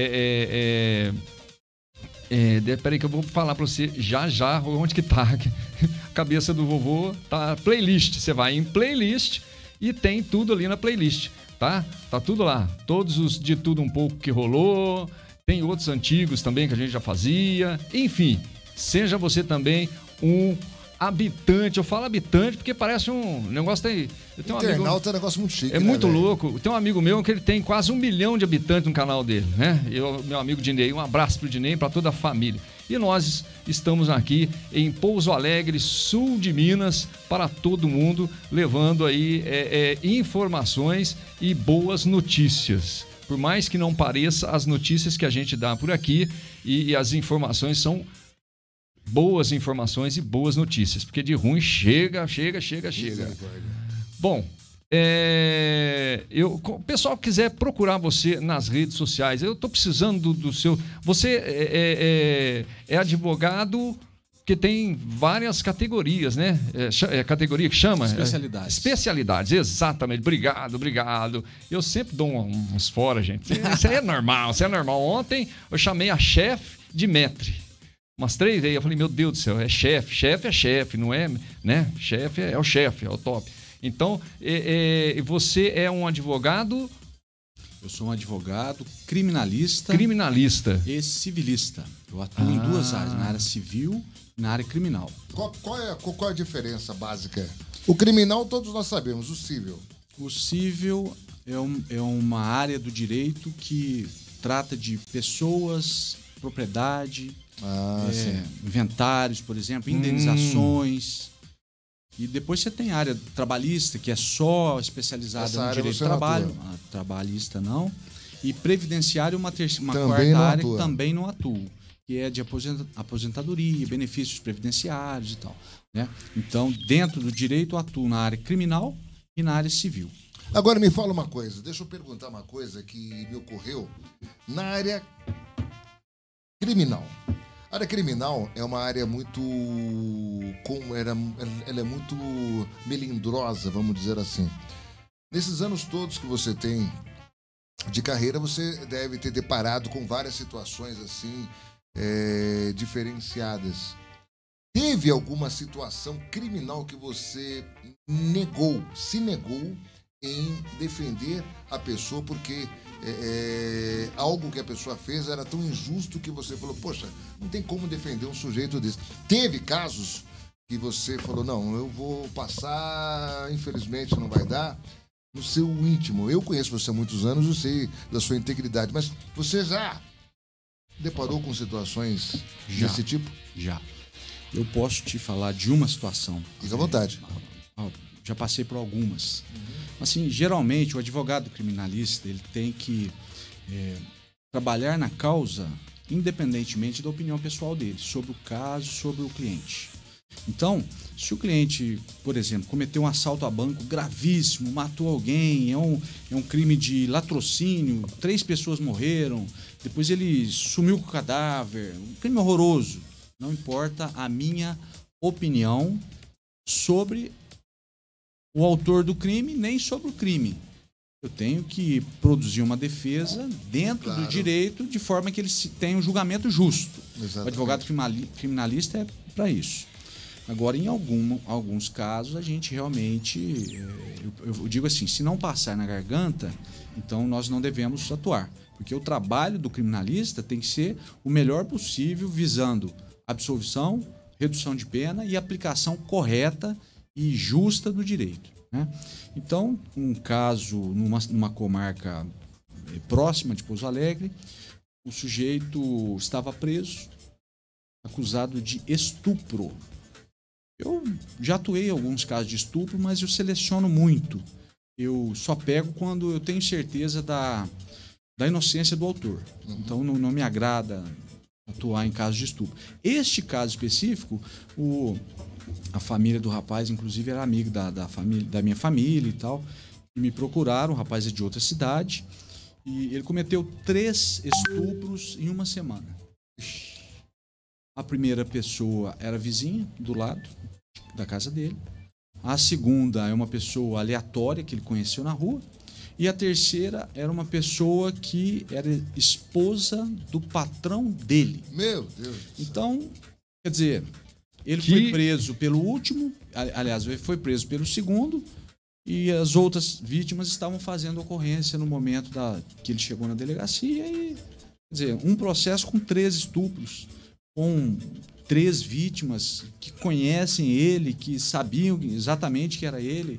É, é, é, é, peraí que eu vou falar pra você já já onde que tá. A cabeça do vovô tá playlist. Você vai em playlist e tem tudo ali na playlist, tá? Tá tudo lá. Todos os de tudo um pouco que rolou. Tem outros antigos também que a gente já fazia. Enfim, seja você também um habitante, eu falo habitante porque parece um negócio tem, eu tenho um amigo, Internauta é um negócio muito chique, é né, muito velho? louco. Tem um amigo meu que ele tem quase um milhão de habitantes no canal dele, né? Eu, meu amigo Dinei, um abraço pro Dinei, para toda a família. E nós estamos aqui em Pouso Alegre, sul de Minas, para todo mundo, levando aí é, é, informações e boas notícias. Por mais que não pareça, as notícias que a gente dá por aqui e, e as informações são boas informações e boas notícias, porque de ruim chega, chega, chega, chega. Bom, é, eu, o pessoal quiser procurar você nas redes sociais, eu estou precisando do, do seu... Você é, é, é advogado que tem várias categorias, né? É, é categoria que chama? Especialidades. É, especialidades, exatamente. Obrigado, obrigado. Eu sempre dou uns fora, gente. Isso aí é normal, isso é normal. Ontem eu chamei a chefe de maître. Umas três vezes, eu falei, meu Deus do céu, é chefe, chefe é chefe, não é, né? Chefe é, é o chefe, é o top. Então, é, é, você é um advogado... Eu sou um advogado criminalista, criminalista e civilista. Eu atuo Ah. em duas áreas, na área civil e na área criminal. Qual, qual é, qual, qual é a diferença básica? O criminal todos nós sabemos, o civil. O civil é, um, é uma área do direito que trata de pessoas, propriedade, Ah, é, sim. inventários, por exemplo, indenizações. E depois você tem a área trabalhista, que é só especializada Essa no área direito você do não trabalho. atua. A trabalhista não. E previdenciário, uma, terceira, uma Também quarta não área atua. que também não atua, que é de aposenta- aposentadoria, benefícios previdenciários e tal. Né? Então, dentro do direito, eu atuo na área criminal e na área civil. Agora me fala uma coisa, deixa eu perguntar uma coisa que me ocorreu na área criminal. A área criminal é uma área muito com era ela é muito melindrosa, vamos dizer assim. Nesses anos todos que você tem de carreira, você deve ter deparado com várias situações assim é, diferenciadas. Teve alguma situação criminal que você negou, se negou em defender a pessoa, porque é, é, algo que a pessoa fez era tão injusto que você falou, poxa, não tem como defender um sujeito desse. Teve casos que você falou, não, eu vou passar, infelizmente não vai dar, no seu íntimo. Eu conheço você há muitos anos, eu sei da sua integridade, mas você já deparou com situações Já. desse tipo? Já. Eu posso te falar de uma situação. Fica à vontade. Ah, já passei por algumas. Assim, geralmente, o advogado criminalista ele tem que é, trabalhar na causa independentemente da opinião pessoal dele, sobre o caso, sobre o cliente. Então, se o cliente, por exemplo, cometeu um assalto a banco gravíssimo, matou alguém, é um, é um crime de latrocínio, três pessoas morreram, depois ele sumiu com o cadáver, um crime horroroso. Não importa a minha opinião sobre o autor do crime, nem sobre o crime. Eu tenho que produzir uma defesa dentro Claro. do direito, de forma que ele se tenha um julgamento justo. Exatamente. O advogado criminali- criminalista é para isso. Agora, em algum, alguns casos, a gente realmente, é, eu, eu digo assim, se não passar na garganta, então nós não devemos atuar. Porque o trabalho do criminalista tem que ser o melhor possível, visando absolvição, redução de pena e aplicação correta e justa do direito, né? Então, um caso numa, numa comarca eh, próxima de Pouso Alegre, o sujeito estava preso, acusado de estupro. Eu já atuei em alguns casos de estupro, mas eu seleciono muito. Eu só pego quando eu tenho certeza da, da inocência do autor. Então, não, não me agrada atuar em casos de estupro. Este caso específico, o, a família do rapaz, inclusive, era amigo da, da, família, da minha família e tal, e me procuraram, o rapaz é de outra cidade, e ele cometeu três estupros em uma semana. A primeira pessoa era vizinha, do lado da casa dele. A segunda é uma pessoa aleatória que ele conheceu na rua. E a terceira era uma pessoa que era esposa do patrão dele. Meu Deus. Então, quer dizer, ele Que- foi preso pelo último, ali- aliás, ele foi preso pelo segundo, e as outras vítimas estavam fazendo ocorrência no momento da, que ele chegou na delegacia. E, quer dizer, um processo com três estupros, com três vítimas que conhecem ele, que sabiam exatamente que era ele,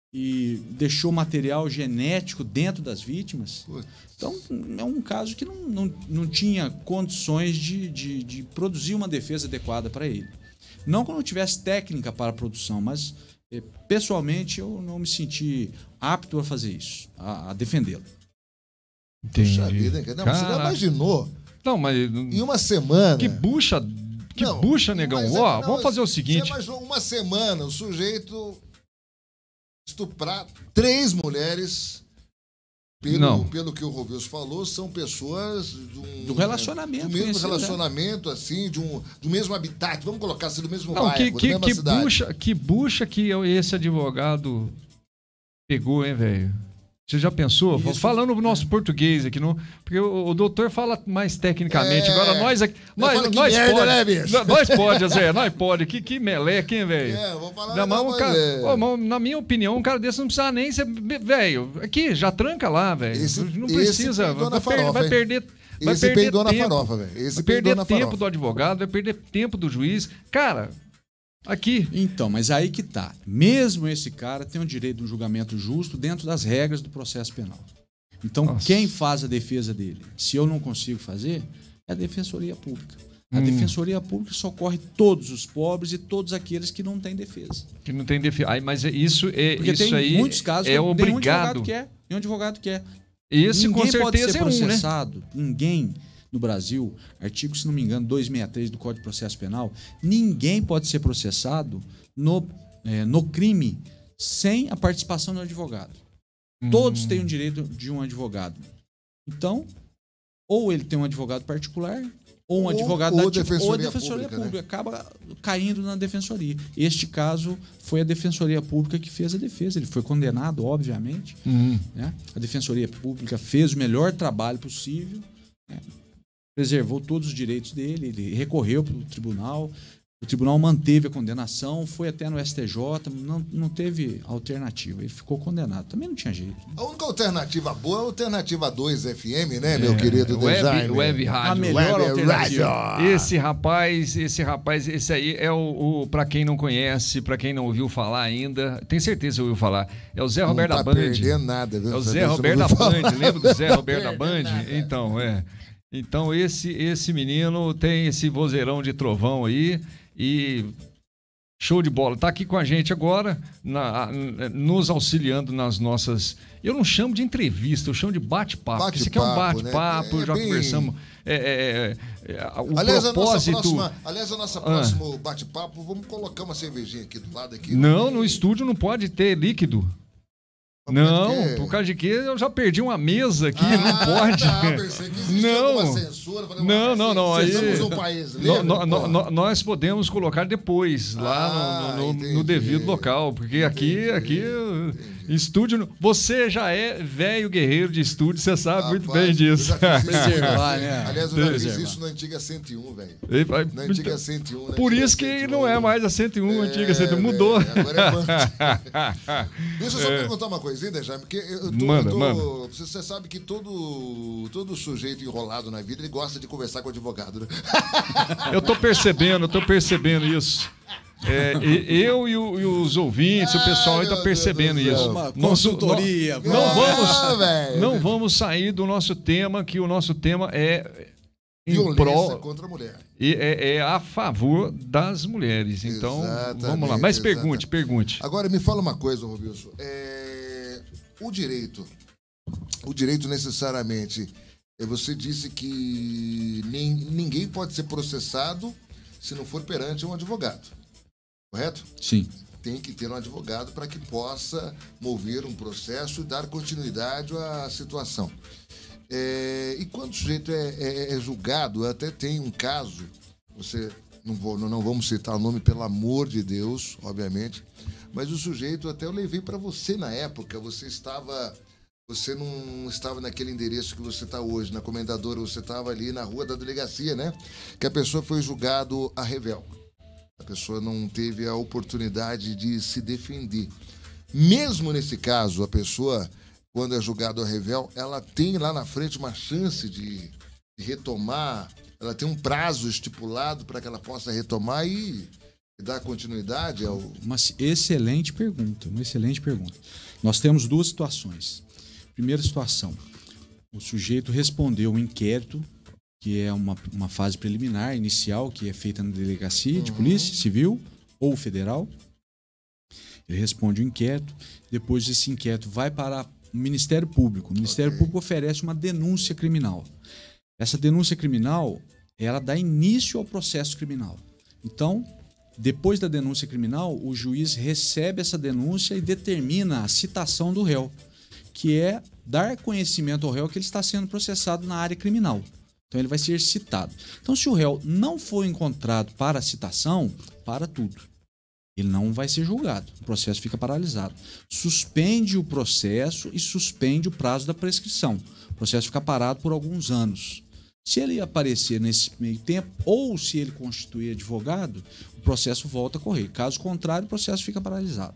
e deixou material genético dentro das vítimas. Putz. Então, é um caso que não, não, não tinha condições de, de, de produzir uma defesa adequada para ele. Não que eu não tivesse técnica para a produção, mas, eh, pessoalmente, eu não me senti apto a fazer isso, a, a defendê-lo. Puxa vida, hein? Não, você não Caraca. imaginou? Não, mas. Em uma semana. Que bucha. Que Não, bucha, negão. mas é- Ó, não, vamos fazer o Você seguinte. imaginou uma semana o sujeito estuprar três mulheres. Pelo, Não. pelo que o Rovilson falou, são pessoas de um, Do relacionamento, do mesmo conhecido, né? relacionamento, assim, de um, do mesmo habitat, vamos colocar assim, do mesmo Não, bairro, que, da que, mesma que, cidade. bucha, que bucha que esse advogado pegou, hein, velho? Você já pensou? Isso, Falando o nosso português aqui, não, porque o, o doutor fala mais tecnicamente. É. Agora nós aqui. Eu Nós, falo que nós merda, pode, né, bicho? nós- nós pode, Zé, nós pode. Que, que meleque, hein, velho? É, vou falar Não, mas não, um mas cara- é. Ô, mas na minha opinião, um cara desse não precisa nem ser. Velho, aqui, já tranca lá, velho. Esse- Não esse precisa. peidou na Vai, per- farofa, vai hein? perder. Vai Esse perder peidou na tempo. farofa, velho. Esse Vai peidou perder na tempo farofa. do advogado, vai perder tempo do juiz. Cara, aqui. Então, mas aí que tá. Mesmo esse cara tem o direito de um julgamento justo dentro das regras do processo penal. Então, Nossa. quem faz a defesa dele? Se eu não consigo fazer, é a Defensoria Pública. A Hum. Defensoria Pública socorre todos os pobres e todos aqueles que não têm defesa. Que não tem defesa. Mas isso é Porque isso tem aí muitos casos é que tem um advogado obrigado. que é, tem um advogado que é. Esse Ninguém com certeza pode ser é um, né? processado. Ninguém no Brasil, artigo, se não me engano, duzentos e sessenta e três do Código de Processo Penal, ninguém pode ser processado no, eh, no crime sem a participação do advogado. Todos têm o direito de um advogado. Então, ou ele tem um advogado particular, ou um Ou- advogado ou da tipo- Defensoria ou a Defensoria Pública, Pública. Acaba caindo na Defensoria. Este caso foi a Defensoria Pública que fez a defesa. Ele foi condenado, obviamente. Hum. Né? A Defensoria Pública fez o melhor trabalho possível, né? Preservou todos os direitos dele, ele recorreu para o tribunal, O tribunal manteve a condenação, foi até no S T J, não, não teve alternativa. Ele ficou condenado. Também não tinha jeito. A única alternativa boa é a alternativa dois F M, né, meu querido Web, Dejaime? web rádio. A melhor Web alternativa. rádio. Esse rapaz, esse rapaz, esse aí é o, o para quem não conhece, para quem não ouviu falar ainda, tem certeza que ouviu falar. É o Zé Roberto Não tá da Band. perdendo nada, viu? É o Você Zé deixa eu Roberto da ouvir falar. Band. Lembra do Zé Roberto da Band? Perdendo nada. Então, é. Então esse esse menino tem esse vozeirão de trovão aí e show de bola. Tá aqui com a gente agora, na, nos auxiliando nas nossas... Eu não chamo de entrevista, eu chamo de bate-papo. Bate-papo, Isso aqui é um né? bate-papo, É já bem- conversamos. É, é, é, é, o Aliás, a nossa propósito... próxima, aliás, a nossa próximo bate-papo, vamos colocar uma cervejinha aqui do lado aqui. Não, no estúdio não pode ter líquido. Não, Porque- por causa de quê? Eu já perdi uma mesa aqui, Ah, não pode. tá, pensei que existia Não. alguma censura. Falei, Não, mas não, não, aí- Somos um país Nó- livre, nó- pô. nó- nó- nós podemos colocar depois, lá Ah, no, no- no- entendi. no devido local, porque aqui, Entendi, aqui estúdio. Você já é velho guerreiro de estúdio, você sabe muito Rapaz, bem disso. eu já fiz isso. Preservar, né? Aliás, eu já fiz Preservar. isso na antiga cento e um, velho. Ele vai- Na antiga cento e um. na Por antiga isso que cento e um. não é mais a cento e um, a antiga cento e um, É, mudou. velho, agora é banda. Deixa eu só perguntar uma coisinha, Dejaime, porque eu tô, Manda, eu tô- manda. Você, você sabe que todo, todo sujeito enrolado na vida, ele gosta de conversar com o advogado, né? Eu tô percebendo, eu tô percebendo isso. É, e- eu e, o- e os ouvintes, o pessoal aí tá Ai, percebendo meu Deus do isso. céu. Uma consultoria. Não, não vamos, Ah, velho. não vamos sair do nosso tema, que o nosso tema é em Violência prol contra a mulher. e é, é a favor das mulheres. Então, Exatamente, vamos lá. Mas pergunte, exatamente. pergunte. Agora, me fala uma coisa, Robilson. É, o direito, o direito necessariamente, é, você disse que nem, ninguém pode ser processado se não for perante um advogado, correto? Sim. Tem que ter um advogado para que possa mover um processo e dar continuidade à situação. É, e quando o sujeito é, é- é julgado, até tem um caso, você não, vou, não, não vamos citar o nome, pelo amor de Deus, obviamente, mas o sujeito, até eu levei para você na época, você estava, você não estava naquele endereço que você está hoje, na Comendadora, você estava ali na rua da delegacia, né? Que a pessoa foi julgado a revel. A pessoa não teve a oportunidade de se defender. Mesmo nesse caso, a pessoa, quando é julgado a revel, ela tem lá na frente uma chance de, de retomar, ela tem um prazo estipulado para que ela possa retomar e, e dar continuidade ao... Uma excelente pergunta, uma excelente pergunta. Nós temos duas situações. Primeira situação, o sujeito respondeu um inquérito, que é uma, uma fase preliminar, inicial, que é feita na delegacia de polícia civil ou federal. Ele responde o inquérito, depois esse inquérito vai para o Ministério Público. O Ministério Ok. Público oferece uma denúncia criminal. Essa denúncia criminal, ela dá início ao processo criminal. Então, depois da denúncia criminal, o juiz recebe essa denúncia e determina a citação do réu, que é dar conhecimento ao réu que ele está sendo processado na área criminal. Então ele vai ser citado. Então, se o réu não for encontrado para a citação, para tudo. Ele não vai ser julgado. O processo fica paralisado. Suspende o processo e suspende o prazo da prescrição. O processo fica parado por alguns anos. Se ele aparecer nesse meio tempo, ou se ele constituir advogado, o processo volta a correr. Caso contrário, o processo fica paralisado.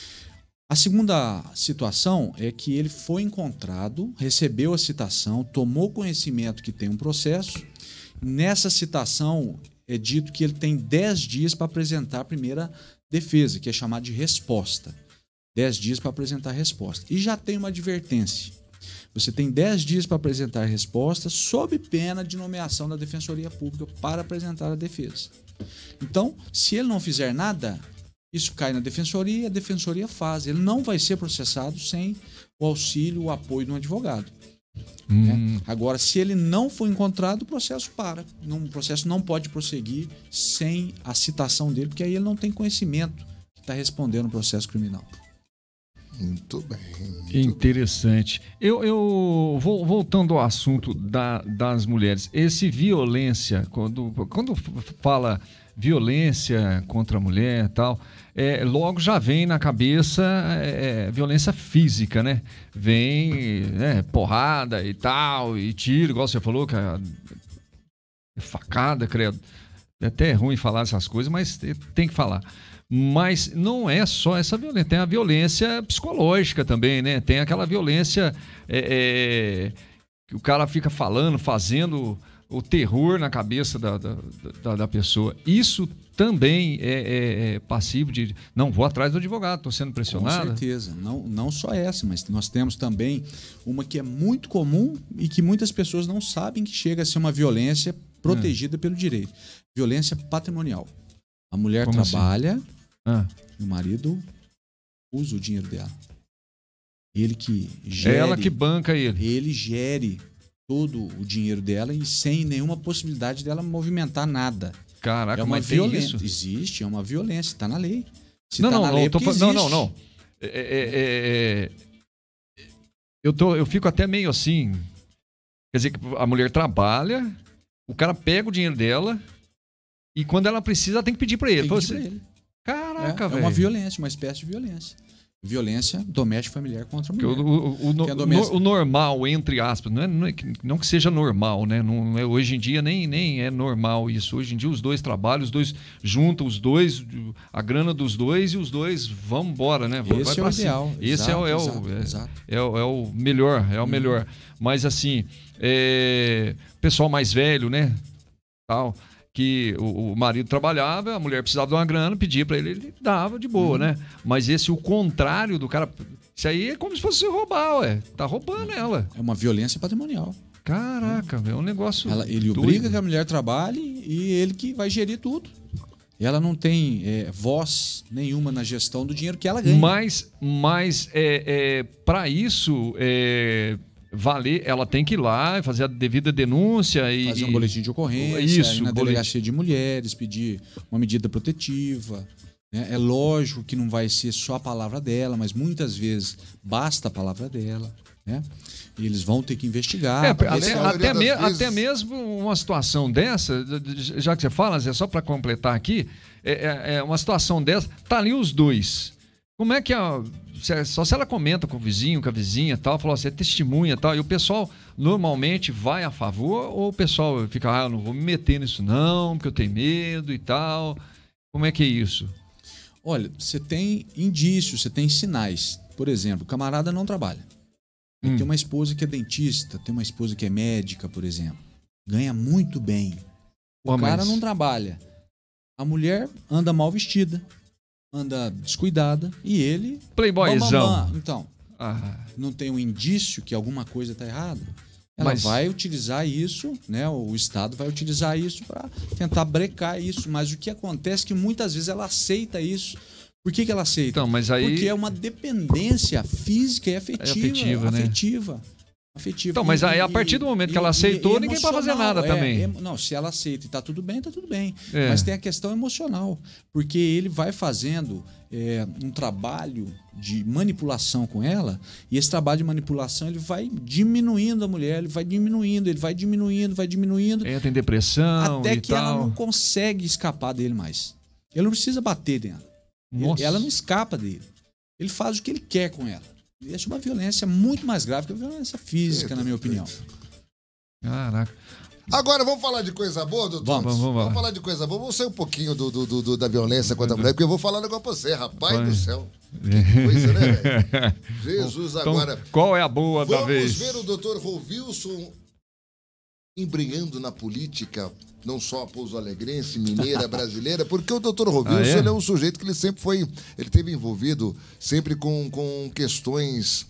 A segunda situação é que ele foi encontrado, recebeu a citação, tomou conhecimento que tem um processo. Nessa citação é dito que ele tem dez dias para apresentar a primeira defesa, que é chamada de resposta. dez dias para apresentar a resposta. E já tem uma advertência. Você tem dez dias para apresentar a resposta, sob pena de nomeação da Defensoria Pública para apresentar a defesa. Então, se ele não fizer nada, isso cai na defensoria, a defensoria faz. Ele não vai ser processado sem o auxílio, o apoio de um advogado. Né? Agora, se ele não for encontrado, o processo para. Não, o processo não pode prosseguir sem a citação dele, porque aí ele não tem conhecimento que está respondendo o processo criminal. Muito bem. Muito Interessante. Eu, eu vou, voltando ao assunto da- das mulheres, esse violência, quando, quando fala violência contra a mulher e tal, é, logo já vem na cabeça é, violência física, né? Vem né, porrada e tal, e tiro, igual você falou, que é facada, credo. É até ruim falar essas coisas, mas tem que falar. Mas não é só essa violência, tem a violência psicológica também, né? Tem aquela violência é, é, que o cara fica falando, fazendo o terror na cabeça da, da, da, da pessoa. Isso também é, é, é passivo de... Não, vou atrás do advogado, estou sendo pressionado. Com certeza. Não, não só essa, mas nós temos também uma que é muito comum e que muitas pessoas não sabem que chega a ser uma violência protegida hum. pelo direito. Violência patrimonial. A mulher Como trabalha assim? ah. e o marido usa o dinheiro dela. Ele que gere... Ela que banca ele. Ele gere todo o dinheiro dela e sem nenhuma possibilidade dela movimentar nada. Caraca, é uma mas violência. tem isso? Existe, é uma violência, está na lei. Se não, tá não, na não, lei, eu tô é falando, não, não, existe. não. É, é, é, eu, tô, eu fico até meio assim. Quer dizer, que a mulher trabalha, o cara pega o dinheiro dela e quando ela precisa, ela tem que pedir pra ele. Tem que pedir pra Você... ele. Caraca, é, velho. É uma violência, uma espécie de violência. Violência doméstica familiar contra a mulher. O, o, o, no, doméstica... o normal, entre aspas, não, é, não, é, não que seja normal, né? Não é, hoje em dia nem, nem é normal isso. Hoje em dia os dois trabalham, os dois juntam os dois, a grana dos dois e os dois vão embora, né? Vai Esse é o ideal. Esse exato, é, o, é, exato, o, é, exato. é, o, é o melhor, é o hum. melhor. Mas assim, é, pessoal mais velho, né? Tal... que o, o marido trabalhava, a mulher precisava de uma grana, pedia para ele, ele dava de boa, uhum. né? Mas esse, o contrário do cara... Isso aí é como se fosse roubar, ué. Tá roubando ela. É uma violência patrimonial. Caraca, velho, é um negócio ela, Ele doido. Obriga que a mulher trabalhe e ele que vai gerir tudo. E ela não tem é, voz nenhuma na gestão do dinheiro que ela ganha. Mas, mas é, é, para isso... É... valer, ela tem que ir lá fazer a devida denúncia e fazer um boletim de ocorrência, isso, ir na bolet... delegacia de mulheres, pedir uma medida protetiva. Né? É lógico que não vai ser só a palavra dela, mas muitas vezes basta a palavra dela. Né? E eles vão ter que investigar. É, até, vezes... até, me, até mesmo uma situação dessa, já que você fala, Zé, só para completar aqui, é, é uma situação dessa, tá ali os dois. Como é que a... Só se ela comenta com o vizinho, com a vizinha e tal, falou assim, é testemunha e tal, e o pessoal normalmente vai a favor ou o pessoal fica, ah, eu não vou me meter nisso não, porque eu tenho medo e tal. Como é que é isso? Olha, você tem indícios, você tem sinais. Por exemplo, o camarada não trabalha. Hum. Tem uma esposa que é dentista, tem uma esposa que é médica, por exemplo. Ganha muito bem. O Pô, cara mas... não trabalha. A mulher anda mal vestida. Anda descuidada e ele... Playboyzão. Então, ah. não tem um indício que alguma coisa está errada? Ela mas... vai utilizar isso, né? O Estado vai utilizar isso para tentar brecar isso. Mas o que acontece é que muitas vezes ela aceita isso. Por que, que ela aceita? Então, mas aí... Porque é uma dependência física e afetiva. É afetiva, né? Afetiva. Afetiva. Então, mas aí e, a partir do momento e, que ela aceitou, e, ninguém pode fazer nada é, também. É, não, se ela aceita e tá tudo bem, tá tudo bem. É. Mas tem a questão emocional, porque ele vai fazendo é, um trabalho de manipulação com ela, e esse trabalho de manipulação ele vai diminuindo a mulher, ele vai diminuindo, ele vai diminuindo, vai diminuindo. É, tem depressão até e que tal. ela não consegue escapar dele mais. Ele não precisa bater nela. Nossa. Ela não escapa dele. Ele faz o que ele quer com ela. Isso é uma violência muito mais grave que a violência física, na minha opinião. Caraca. Agora, vamos falar de coisa boa, doutor? Vamos, vamos, vamos. Vamos falar de coisa boa. Vamos sair um pouquinho do, do, do, da violência contra a mulher, porque eu vou falar um negócio pra você, rapaz Vai. do céu. Que coisa, né, velho? Jesus, então, agora... qual é a boa da vez? Vamos ver o doutor Rovilson embrenhando na política, não só a Pouso Alegrense, mineira, brasileira, porque o doutor Rovilson ah, é? ele é um sujeito que ele sempre foi, ele teve envolvido sempre com, com questões,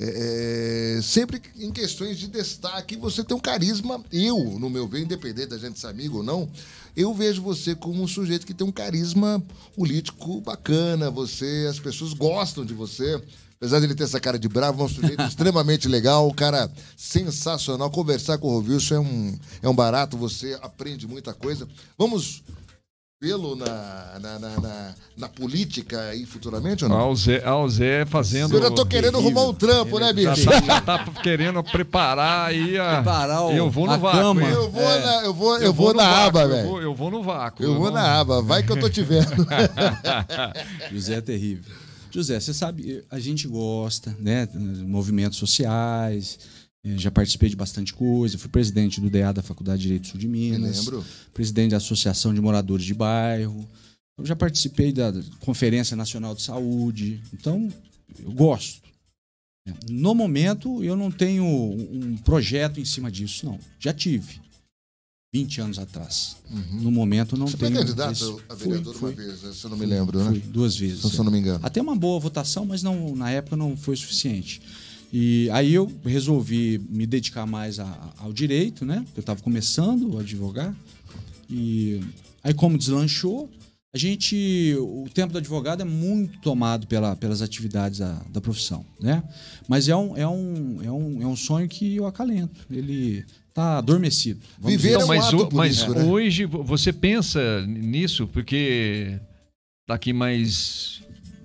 é, sempre em questões de destaque. Você tem um carisma, eu, no meu ver, independente da gente ser amigo ou não, eu vejo você como um sujeito que tem um carisma político bacana, você, as pessoas gostam de você. Apesar de ele ter essa cara de bravo, é um sujeito extremamente legal, um cara sensacional. Conversar com o Rovilson é um, é um barato, você aprende muita coisa. Vamos vê-lo na, na, na, na, na política aí futuramente ou não? Ao Zé, ao Zé fazendo... Eu já tô querendo terrível. arrumar um trampo, né, bicho? Já tá, já tá querendo preparar aí a... Preparar o, eu vou no a vácuo, cama. hein? Eu vou, É. na, eu vou, eu Eu vou vou no na vácuo, aba, eu velho. vou- Eu vou no vácuo. Eu vou não- na aba, vai que eu tô te vendo. José é terrível. José, você sabe, a gente gosta, né? Movimentos sociais, Já participei de bastante coisa. Fui presidente do D A da Faculdade de Direito Sul de Minas. lembro. Presidente da Associação de Moradores de Bairro. Eu já participei da Conferência Nacional de Saúde. Então, eu gosto. No momento, eu não tenho um projeto em cima disso, não. Já tive. vinte anos atrás. Uhum. No momento, não Você tenho... Você foi candidato esse... a vereador fui, uma fui. vez, se eu não me lembro, fui, né? Fui, duas vezes. Se eu não me engano. Até uma boa votação, mas não, na época não foi suficiente. E aí eu resolvi me dedicar mais a, ao direito, né? Eu estava começando a advogar. E aí, como deslanchou, a gente... O tempo do advogado é muito tomado pela, pelas atividades da, da profissão, né? Mas é um, é, um, é, um, é um sonho que eu acalento. Ele... Está adormecido. Viver é um mas, ato o, mas político, né? hoje você pensa nisso, porque daqui mais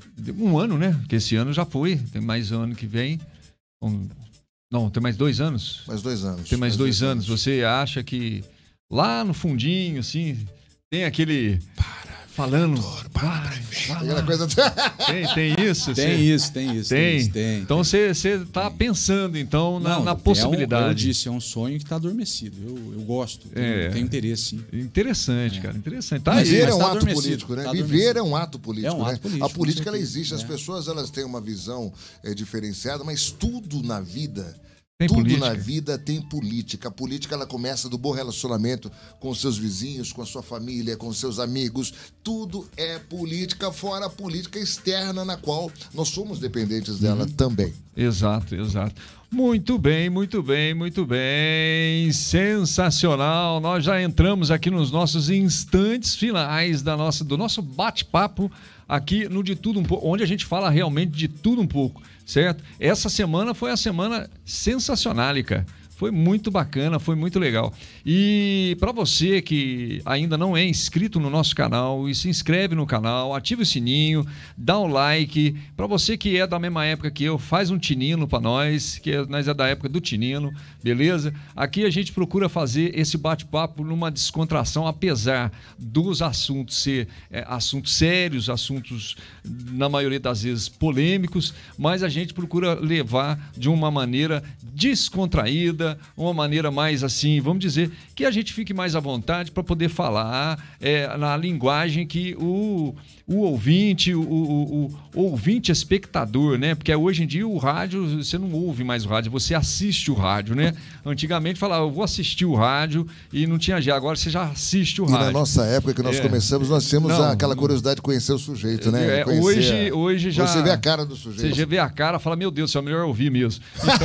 um ano, né? Porque esse ano já foi, tem mais ano que vem. Um, não, tem mais dois anos. Mais dois anos. Tem mais, mais dois, dois anos. anos. Você acha que lá no fundinho, assim, tem aquele... Falando. Para, Aquela coisa... tem, tem isso? Tem cê... isso, tem isso. Tem. Tem, isso, tem então você está pensando então na, Não, na possibilidade. É um, eu disse, é um sonho que está adormecido. Eu, eu gosto, tenho, é. tenho interesse, sim. Interessante, é. cara, interessante. Tá Viver aí, é um tá ato político, né? Tá Viver é um ato político, é um ato né? político, A política ela existe, é. as pessoas elas têm uma visão é, diferenciada, mas tudo na vida Tem Tudo política. na vida tem política. A política ela começa do bom relacionamento com os seus vizinhos, com a sua família, com os seus amigos. Tudo é política, fora a política externa na qual nós somos dependentes dela uhum. também. Exato, exato. Muito bem, muito bem, muito bem. Sensacional. Nós já entramos aqui nos nossos instantes finais da nossa, do nosso bate-papo aqui no De Tudo Um Pouco, onde a gente fala realmente de tudo um pouco, certo? Essa semana foi a semana sensacionálica. Foi muito bacana, foi muito legal. E para você que ainda não é inscrito no nosso canal, e se inscreve no canal, ativa o sininho, dá um like. Para você que é da mesma época que eu, faz um tinino para nós, que nós é da época do tinino, beleza? Aqui a gente procura fazer esse bate-papo numa descontração, apesar dos assuntos ser é, assuntos sérios, assuntos, na maioria das vezes, polêmicos, mas a gente procura levar de uma maneira descontraída, uma maneira mais assim, vamos dizer, que a gente fique mais à vontade para poder falar é, na linguagem que o, o ouvinte, o, o, o ouvinte espectador, né? Porque hoje em dia o rádio, você não ouve mais o rádio, você assiste o rádio, né? Antigamente falava, eu vou assistir o rádio e não tinha já, agora você já assiste o rádio. E na nossa época que nós é. começamos, nós tínhamos não, aquela curiosidade de conhecer o sujeito, né? É, hoje, a... hoje já... Você vê a cara do sujeito. Você já vê a cara, fala, meu Deus, é melhor ouvir mesmo. Então,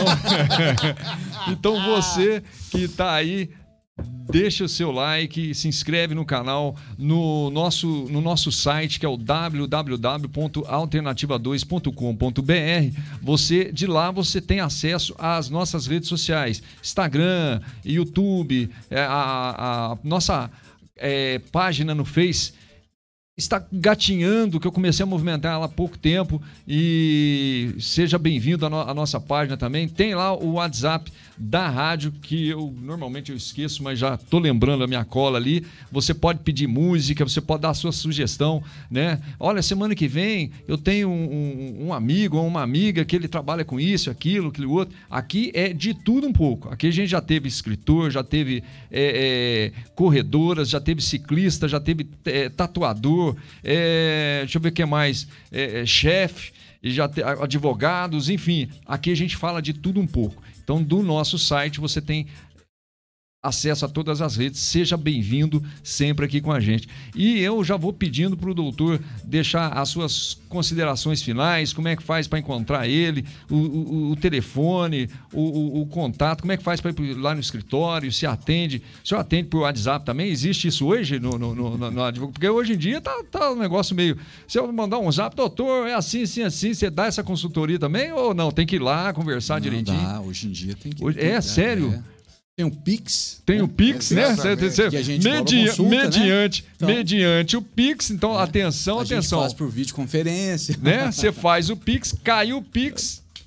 então você que está aí, deixa o seu like, se inscreve no canal, no nosso, no nosso site, que é o w w w ponto alternativa dois ponto com ponto b r. Você, de lá você tem acesso às nossas redes sociais, Instagram, YouTube, a, a nossa é, página no Face. Está gatinhando, que eu comecei a movimentar ela há pouco tempo, e seja bem-vindo à, no à nossa página também. Tem lá o WhatsApp da rádio, que eu normalmente eu esqueço, mas já estou lembrando a minha cola ali. Você pode pedir música, você pode dar a sua sugestão, né? Olha, semana que vem eu tenho um, um, um amigo ou uma amiga que ele trabalha com isso, aquilo, aquilo outro. Aqui é de tudo um pouco. Aqui a gente já teve escritor, já teve é, é, corredoras, já teve ciclista, já teve é, tatuador, É, deixa eu ver o que mais, é, é, chefe, e já te, advogados, enfim, aqui a gente fala de tudo um pouco. Então, do nosso site você tem acesso a todas as redes, seja bem-vindo sempre aqui com a gente. E eu já vou pedindo para o doutor deixar as suas considerações finais, como é que faz para encontrar ele, o, o, o telefone, o, o, o contato, como é que faz para ir lá no escritório, se atende, o senhor atende por WhatsApp também? Existe isso hoje? No, no, no, no, no, porque hoje em dia tá, tá um negócio meio... Se eu mandar um zap, doutor, é assim, assim, assim, você dá essa consultoria também ou não? Tem que ir lá conversar não direitinho? Dá, hoje em dia tem que... Hoje, é, dar, sério? É. Tem o Pix. Tem né? o Pix, né? Cê, que a gente Medi consulta, mediante, né? Então, mediante o Pix, então é, atenção, a atenção. A gente faz por videoconferência. Né? Você faz o Pix, caiu o Pix,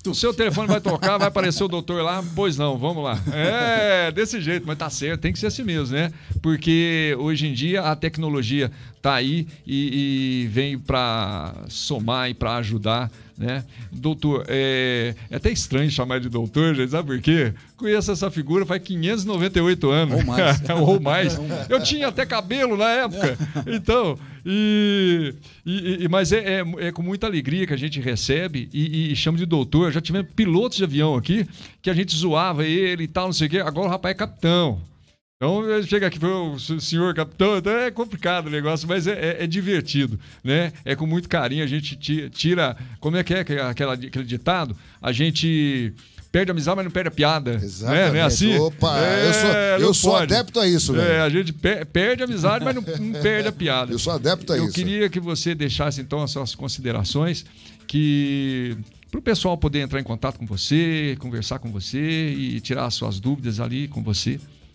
O seu telefone vai tocar, vai aparecer o doutor lá, pois não, vamos lá. É, desse jeito, mas tá certo, tem que ser assim mesmo, né? Porque hoje em dia a tecnologia tá aí e, e vem para somar e para ajudar, né? Doutor, é, é até estranho chamar de doutor, gente, sabe por quê? Conheço essa figura faz quinhentos e noventa e oito anos. Ou mais. Ou mais. Eu tinha até cabelo na época. Então, e, e, e, mas é, é, é com muita alegria que a gente recebe e, e chama de doutor. Já tivemos pilotos de avião aqui que a gente zoava ele e tal, não sei o quê. Agora o rapaz é capitão. Então, ele chega aqui, o senhor capitão, então é complicado o negócio, mas é, é, é divertido, né? É com muito carinho, a gente tira, como é que é aquela, aquele ditado? A gente perde a amizade, mas não perde a piada. Exatamente. Né? Não é assim? Opa, é, eu sou, eu sou pode. adepto a isso, velho. É, a gente per perde a amizade, mas não, não perde a piada. Eu sou adepto a eu isso. Eu queria que você deixasse, então, as suas considerações, que... para o pessoal poder entrar em contato com você, conversar com você e tirar as suas dúvidas ali com você.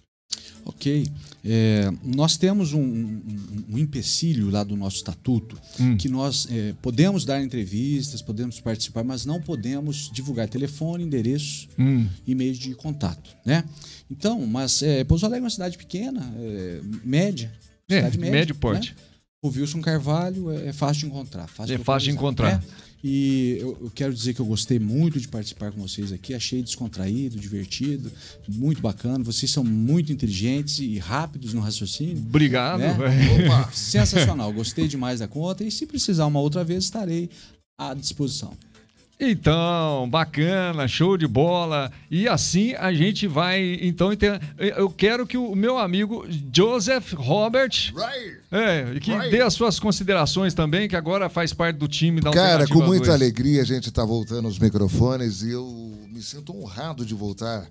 Ok. É, nós temos um, um, um empecilho lá do nosso estatuto, hum. que nós é, podemos dar entrevistas, podemos participar, mas não podemos divulgar telefone, endereço hum. e meios de contato, né? Então, mas é, Pouso Alegre é uma cidade pequena, é, média, cidade é, média, médio porte. Né? O Wilson Carvalho é, é fácil de encontrar. Fácil é de fácil de encontrar. Né? E eu, eu quero dizer que eu gostei muito de participar com vocês aqui. Achei descontraído, divertido, muito bacana. Vocês são muito inteligentes e rápidos no raciocínio. Obrigado. Né? Sensacional. Gostei demais da conta. E se precisar uma outra vez, estarei à disposição. Então, bacana, show de bola. E assim a gente vai, então, eu quero que o meu amigo Joseph Robert, right. é, que right. dê as suas considerações também, que agora faz parte do time da Cara, Alternativa com muita dois. alegria a gente está voltando aos microfones e eu me sinto honrado de voltar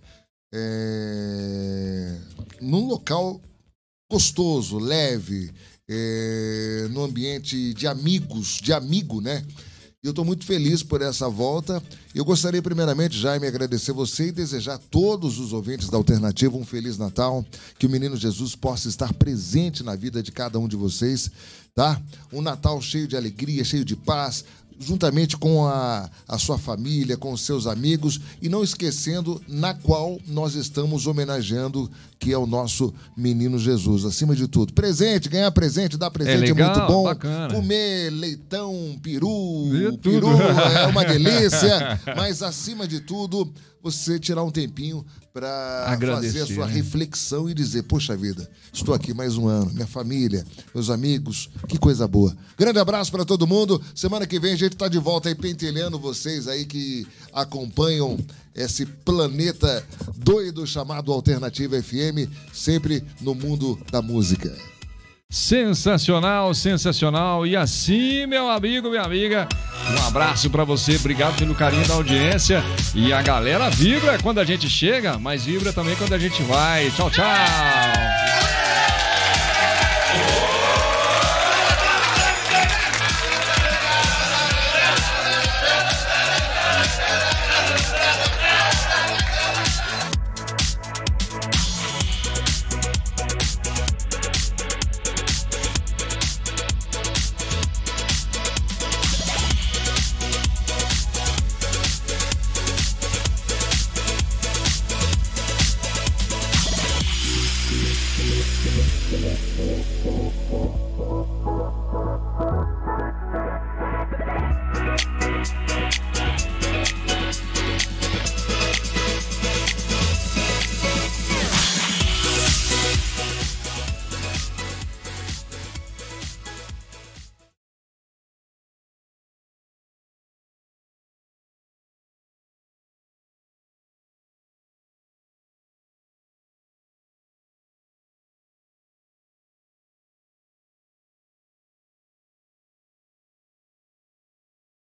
é, num local gostoso, leve, é, num ambiente de amigos, de amigo, né? Eu estou muito feliz por essa volta. Eu gostaria primeiramente, Jaime, agradecer você e desejar a todos os ouvintes da Alternativa um Feliz Natal, que o Menino Jesus possa estar presente na vida de cada um de vocês, tá? Um Natal cheio de alegria, cheio de paz, juntamente com a, a sua família, com os seus amigos, e não esquecendo na qual nós estamos homenageando, que é o nosso Menino Jesus. Acima de tudo, presente, ganhar presente, dar presente é, legal, é muito bom. Bacana. Comer leitão, peru, e peru é uma delícia, mas acima de tudo, você tirar um tempinho para fazer a sua reflexão e dizer, poxa vida, estou aqui mais um ano, minha família, meus amigos, que coisa boa. Grande abraço para todo mundo. Semana que vem a gente está de volta aí pentelhando vocês aí que acompanham esse planeta doido chamado Alternativa F M, sempre no mundo da música. Sensacional, sensacional. E assim, meu amigo, minha amiga, um abraço pra você, obrigado pelo carinho da audiência. E a galera vibra quando a gente chega, mas vibra também quando a gente vai. Tchau, tchau.